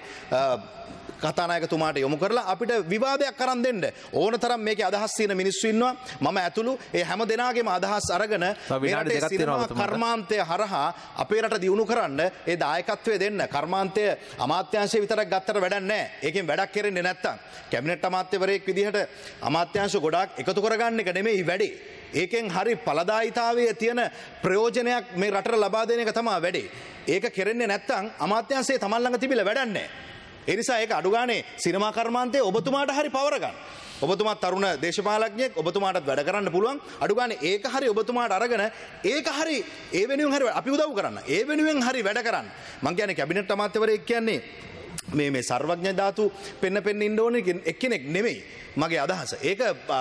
කතානායකතුමාට යොමු කරලා අපිට විවාදයක් කරන් දෙන්න ඕන තරම් මේකේ අදහස් තියෙන මිනිස්සු ඉන්නවා මම ඇතුළු ඒ හැම දෙනාගේම අදහස් අරගෙන මේ සිනමා කර්මාන්තය හරහා අපේ රට දියුණු කරන්න ඒ දායකත්වය දෙන්න කර්මාන්තය අමාත්‍යාංශය විතරක් ගත්තට වැඩක් නැහැ ඒකෙන් වැඩක් කෙරෙන්නේ නැත්තම් කැබිනට් අමාත්‍යවරයෙක් විදිහට අමාත්‍යාංශ ගොඩාක් එකතු කරගන්න එක නෙමෙයි වැඩේ ඒකෙන් හරි ඵලදායීතාවයේ තියෙන ප්‍රයෝජනයක් මේ රටට ලබා දෙන එක තමයි වැඩේ ඒක කෙරෙන්නේ නැත්තම් අමාත්‍යාංශයේ තමන් ළඟ තිබිලා වැඩක් නැහැ ඒ නිසා ඒක අඩු ගානේ සිනමා කර්මාන්තයේ ඔබතුමාට හරි පවර ගන්න. ඔබතුමා තරුණ දේශපාලඥයෙක් ඔබතුමාටත් වැඩ කරන්න පුළුවන්. අඩු ගානේ ඒක හරි ඔබතුමාට අරගෙන ඒක හරි ඒ වෙනුවෙන් හරි අපි උදව් කරන්න. ඒ වෙනුවෙන් හරි වැඩ කරන්න. මං කියන්නේ කැබිනට් අමාත්‍යවරයෙක් කියන්නේ මේ සර්වඥ ධාතු පෙන්න ඉන්න ඕනේ එක්කෙනෙක් නෙමෙයි. මගේ අදහස. ඒක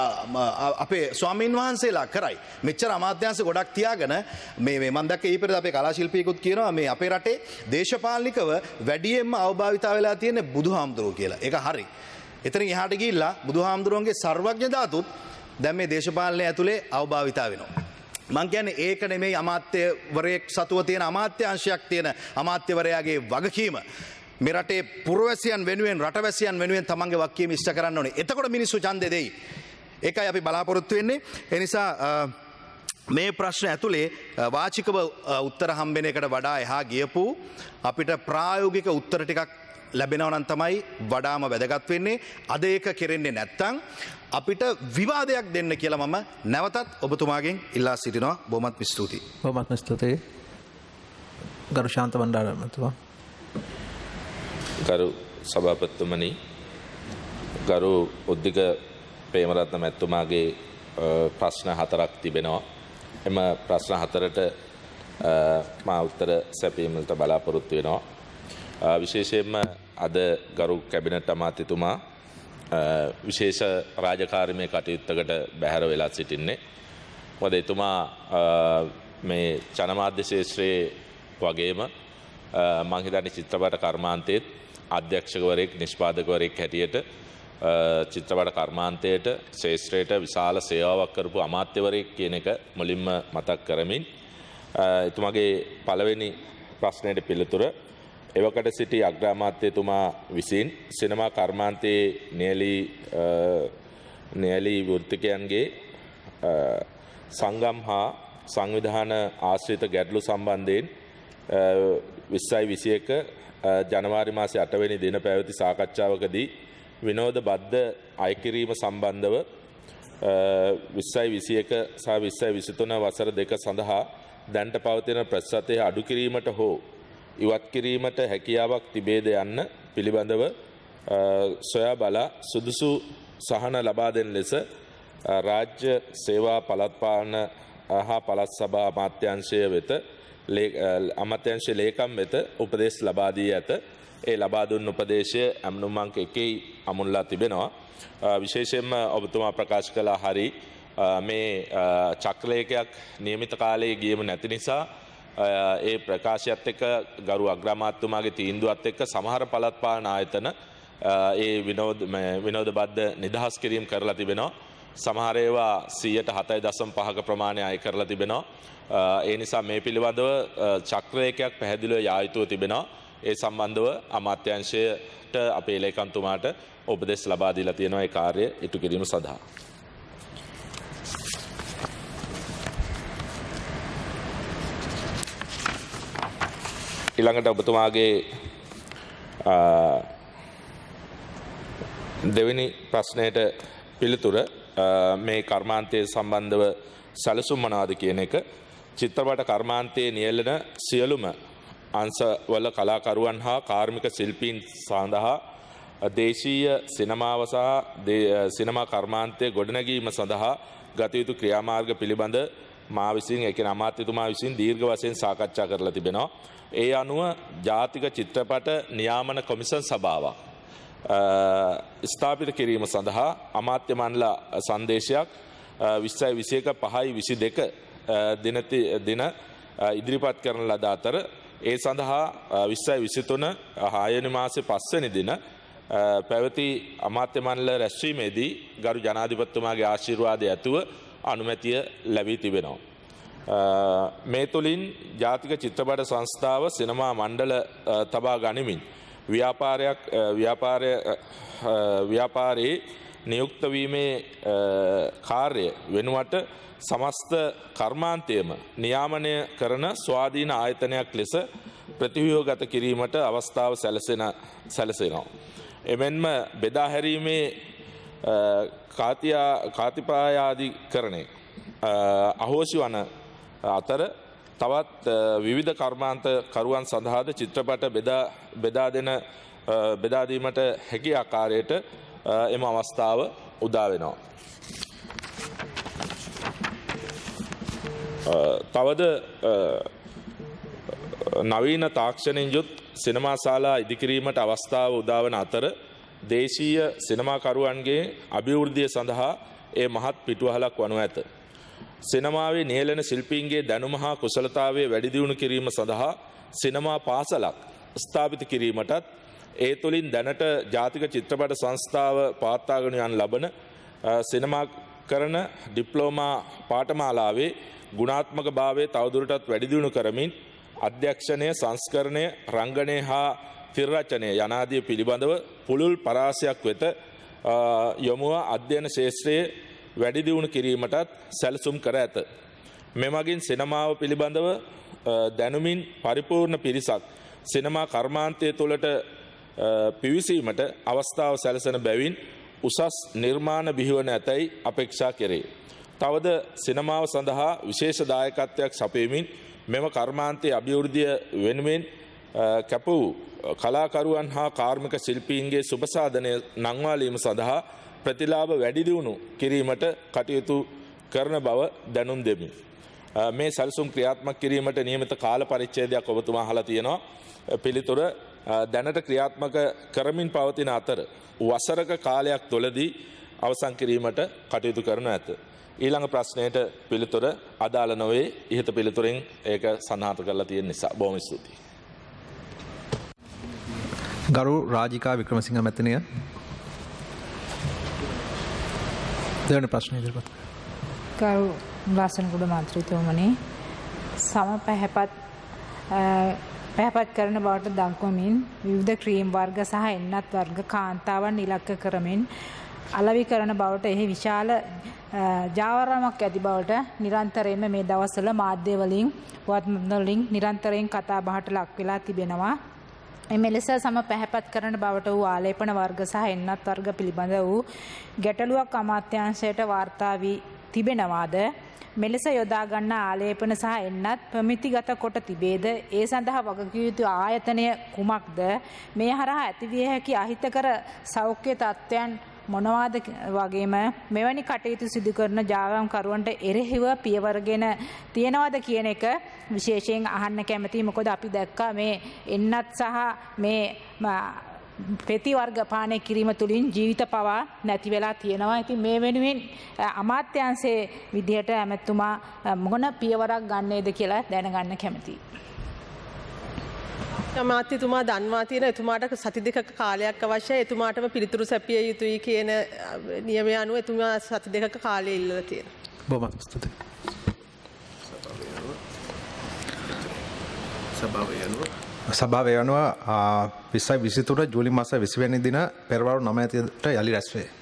අපේ ස්වාමීන් වහන්සේලා කරයි. මෙච්චර අමාත්‍යාංශ ගොඩක් තියාගෙන මේ මම දැක්ක ඊපෙරද අපේ කලා ශිල්පියෙකුත් කියනවා මේ අපේ රටේ දේශපාලනිකව වැඩියෙන්ම අවභාවිතා වෙලා තියෙන බුදුහාමුදුරුවෝ කියලා. ඒක හරි. එතනින් එහාට ගිහිල්ලා බුදුහාමුදුරුවන්ගේ සර්වඥ ධාතුත් දැන් මේ දේශපාලනය ඇතුලේ අවභාවිතා වෙනවා. මං කියන්නේ ඒක නෙමෙයි අමාත්‍යවරයෙක් සතුව තියෙන අමාත්‍යාංශයක් තියෙන අමාත්‍යවරයාගේ වගකීම. මේ රටේ පුරවැසියන් වෙනුවෙන් රටවැසියන් වෙනුවෙන් තමන්ගේ වගකීම ඉෂ්ට කරන්න ඕනේ. එතකොට මිනිස්සු ඡන්දෙ දෙයි. ඒකයි අපි බලාපොරොත්තු වෙන්නේ. ඒ නිසා මේ ප්‍රශ්න ඇතුලේ වාචිකව උත්තර හම්බෙන එකට වඩා එහා ගියපු අපිට ප්‍රායෝගික උත්තර ටිකක් ලැබෙනවා නම් තමයි වඩාම වැදගත් වෙන්නේ. අද ඒක කෙරෙන්නේ නැත්තම් අපිට විවාදයක් දෙන්න කියලා මම නැවතත් ඔබතුමාගෙන් ඉල්ලා සිටිනවා. බොහොමත්ම ස්තුතියි. බොහොමත්ම ස්තුතියි. ගරු ශාන්ත බණ්ඩාරමතුමා. ගරු සභාපතිතුමනි ගරු උද්දික ප්‍රේමරත්න මැතිතුමාගේ ප්‍රශ්න 4ක් තිබෙනවා. එම ප්‍රශ්න 4ට මා උත්තර සැපීමට බලාපොරොත්තු වෙනවා. විශේෂයෙන්ම අද ගරු කැබිනට් අමාත්‍යතුමා විශේෂ රාජකාරීමේ කටයුත්තකට බැහැර වෙලා සිටින්නේ. මොකද එතුමා මේ ජනමාධ්‍ය ශාස්ත්‍රයේ වගේම මං හිතන්නේ චිත්‍රපට කර්මාන්තයේත් අධ්‍යක්ෂකවරයෙක් නිෂ්පාදකවරයෙක් හැටියට චිත්‍රපට කර්මාන්තයට ශේෂ්ත්‍රයට විශාල සේවාවක් කරපු අමාත්‍යවරයෙක් කියන එක මුලින්ම මතක් කරමින් එතුමාගේ පළවෙනි ප්‍රශ්නයට පිළිතුර එවකට සිටි අග්‍රාමාත්‍යතුමා විසින් සිනමා කර්මාන්තයේ නියැලී වෘත්තිකයන්ගේ සංගම් හා සංවිධාන ආශ්‍රිත ගැටලු සම්බන්ධයෙන් 2021 ජනවාරි මාසයේ 8 වෙනි දින පැවති සාකච්ඡාවකදී විනෝද බද්ධ අයකිරීම සම්බන්ධව 2021 සහ 2023 වසර දෙක සඳහා දැන්ට පවතින ප්‍රතිශතය අඩු කිරීමට හෝ ඉවත් කිරීමට හැකියාවක් තිබේද යන්න පිළිබඳව සොයා බලා සුදුසු සහන ලබා දෙන ලෙස රාජ්‍ය සේවා පළාත් පාලන හා පළාත් සභා අමාත්‍යාංශය වෙත අමාත්‍යාංශ ලේකම් වෙත උපදෙස් ලබා දී ඇත. ඒ ලබා දුන් උපදේශය ඇමණුම් අංක 1 අමුණලා තිබෙනවා. විශේෂයෙන්ම ඔබතුමා ප්‍රකාශ කළා හරි මේ චක්‍රලේඛයක් නියමිත කාලයේ ගියම නැති නිසා ඒ ප්‍රකාශයත් එක්ක ගරු අග්‍රාමාත්‍යතුමාගේ තීන්දුවත් එක්ක සමහර පළාත් පාලන ආයතන ඒ විනෝද බද්ධ නිදහස් කිරීම කරලා තිබෙනවා. සමහර ඒවා 7.5% ප්‍රමාණය අය කරලා තිබෙනවා. ඒ නිසා මේ පිළිබඳව චක්‍රලේඛයක් පැහැදිලිව යා යුතුව තිබෙනවා. ඒ සම්බන්ධව අමාත්‍යාංශයට අපේ ලේකම්තුමාට උපදෙස් ලබා දීලා තියෙනවා ඒ කාර්යය ඉටු කිරීම සඳහා. ඊළඟට ඔබතුමාගේ දෙවෙනි ප්‍රශ්නයට පිළිතුර මේ කර්මාන්තයේ සම්බන්ධව සැලසුම් මොනවාද කියන එක. චිත්‍රපට කර්මාන්තයේ නියැලෙන සියලුම අංශවල කලාකරුවන් හා කාර්මික ශිල්පීන් සඳහා දේශීය සිනමාව සහ සිනමා කර්මාන්තයේ ගොඩනැගීම සඳහා ගත යුතු ක්‍රියාමාර්ග පිළිබඳ මා විසින් ඒ කියන්නේ අමාත්‍යතුමා විසින් දීර්ඝ වශයෙන් සාකච්ඡා කරලා තිබෙනවා. ඒ අනුව ජාතික චිත්‍රපට නියාමන කොමිසම් සභාවක් ස්ථාපිත කිරීම සඳහා අමාත්‍ය මණ්ඩල සංදේශයක් 2021 5/22 දින ඉදිරිපත් කරන ලද අතර ඒ සඳහා 2023 6 වෙනි මාසේ 5 වෙනි දින පැවති අමාත්‍ය මණ්ඩල රැස්වීමේදී ගරු ජනාධිපතිතුමාගේ ආශිර්වාදය ඇතුව අනුමැතිය ලැබී තිබෙනවා. මේ තුළින් ජාතික චිත්‍රපට සංස්ථාව සිනමා මණ්ඩල තබා ගනිමින් ව්‍යාපාරයේ නියුක්ත වීමේ කාර්ය වෙනුවට සමස්ත කර්මාන්තයම නියාමනය කරන ස්වාධීන ආයතනයක් ලෙස ප්‍රතිව්‍යුහගත කිරීමට අවස්ථාව සැලසෙනවා. එමෙන්ම බෙදා හැරීමේ කාතිපායාදිකරණය අහෝසි වන අතර තවත් විවිධ කර්මාන්ත කරුවන් සඳහාද චිත්‍රපට බෙදා දීමට හැකි ආකාරයට එම අවස්ථාව උදා වෙනවා. තවද නවීන තාක්ෂණයෙන් යුත් සිනමා ශාලා ඉදිකිරීමට අවස්ථාව උදාවන අතර දේශීය සිනමාකරුවන්ගේ අභිවෘද්ධිය සඳහා ඒ මහත් පිටුවහලක් වනු ඇත. සිනමාවේ නියැලෙන ශිල්පීන්ගේ දැනුම හා කුසලතාවය වැඩි දියුණු කිරීම සඳහා සිනමා පාසලක් ස්ථාපිත කිරීමටත් ඒ තුළින් දැනට ජාතික චිත්‍රපට සංස්ථාව පවත්වාගෙන යන ලබන සිනමා කරන ඩිප්ලෝමා පාඨමාලාවේ ගුණාත්මක භාවය තවදුරටත් වැඩි දියුණු කරමින් අධ්‍යක්ෂණය සංස්කරණය රංගනය හා තිරරචනය යනාදිය පිළිබඳව පුළුල් පරාසයක් වෙත යොමුව අධ්‍යයන ශේෂ්ත්‍රයේ වැඩි දියුණු කිරීමටත් සැලසුම් කර ඇත. මෙමගින් සිනමාව පිළිබඳව දැනුමින් පරිපූර්ණ පිරිසක් සිනමා කර්මාන්තය තුළට පිවිසීමට අවස්ථාව සැලසෙන බැවින් උසස් නිර්මාණ බිහිවන ඇතැයි අපේක්ෂා කෙරේ. තවද සිනමාව සඳහා විශේෂ දායකත්වයක් සපයමින් මෙම කර්මාන්තයේ අභිවෘද්ධිය වෙනුවෙන් කැපවූ කලාකරුවන් හා කාර්මික ශිල්පීන්ගේ සුබසාධනය නංවාලීම සඳහා ප්‍රතිලාභ වැඩි දියුණු කිරීමට කටයුතු කරන බව දැනුම් දෙමි. මේ සැලසුම් ක්‍රියාත්මක කිරීමට නියමිත කාල පරිච්ඡේදයක් ඔබතුමා අහලා තියෙනවා. පිළිතුර දැනට ක්‍රියාත්මක කරමින් පවතින අතර වසරක කාලයක් තුළදී අවසන් කිරීමට කටයුතු කරනු ඇත. ඊළඟ ප්‍රශ්නයට පිළිතුර අදාළ නොවේ. ඉහත පිළිතුරෙන් ඒක සනාථ කරලා තියෙන නිසා බොහොම ස්තුතියි. ගරු රාජිකා වික්‍රමසිංහ මැතිණිය. දෙවන ප්‍රශ්නය ඉදිරිපත් කරු ලාසනගොඩ මන්ත්‍රීතුමනි සම පැහැපත් කරන බවට දක්වමින් විවිධ ක්‍රීම් වර්ග සහ එන්නත් වර්ග කාන්තාවන් ඉලක්ක කරමින් අලෙවි කරන බවට එහි විශාල ජාවාරමක් ඇති බවට නිරන්තරයෙන්ම මේ දවස්වල මාධ්‍ය වලින් පුවත් වලින් නිරන්තරයෙන් කතා බහට ලක් වෙලා තිබෙනවා. මෙලෙස සම පැහැපත් කරන බවට වූ ආලේපන වර්ග සහ එන්නත් වර්ග පිළිබඳ වූ ගැටලුවක් අමාත්‍යාංශයට වාර්තා වී තිබෙනවාද? මෙලෙස යොදා ගන්නා ආලේපන සහ එන්නත් ප්‍රමිතිගත කොට තිබේද? ඒ සඳහා වගකිව යුතු ආයතනය කුමක්ද? මේ හරහා ඇතිවිය හැකි අහිතකර සෞඛ්‍ය තත්ත්වයන් මොනවාද වගේම මෙවැනි කටයුතු සිදු කරන ජාවාම්කරුවන්ට එරෙහිව පියවරගෙන තියනවාද කියන එක විශේෂයෙන් අහන්න කැමතියි. මොකද අපි දැක්කා මේ එන්නත් සහ මේ පෙති වර්ග පානය කිරීම තුළින් ජීවිත පවා නැති වෙලා තියෙනවා. ඉතින් මේ වෙනුවෙන් අමාත්‍යාංශයේ විදිහට ඇමතුමා මොන පියවරක් ගන්නේද කියලා දැනගන්න කැමතියි. අමාත්‍යතුමා දන්වා තියෙන එතුමාට සති දෙකක කාලයක් අවශ්‍යයි. එතුමාටම පිළිතුරු සැපිය යුතුයි කියන නියමය අනුව එතුමා සති දෙකක කාලය ඉල්ලලා තියෙනවා. බොහොම ස්තුතියි. සභාව යනවා 2023 ජූලි මාස 20 වෙනි දින පෙරවරු 9 යලි රැස් වේ.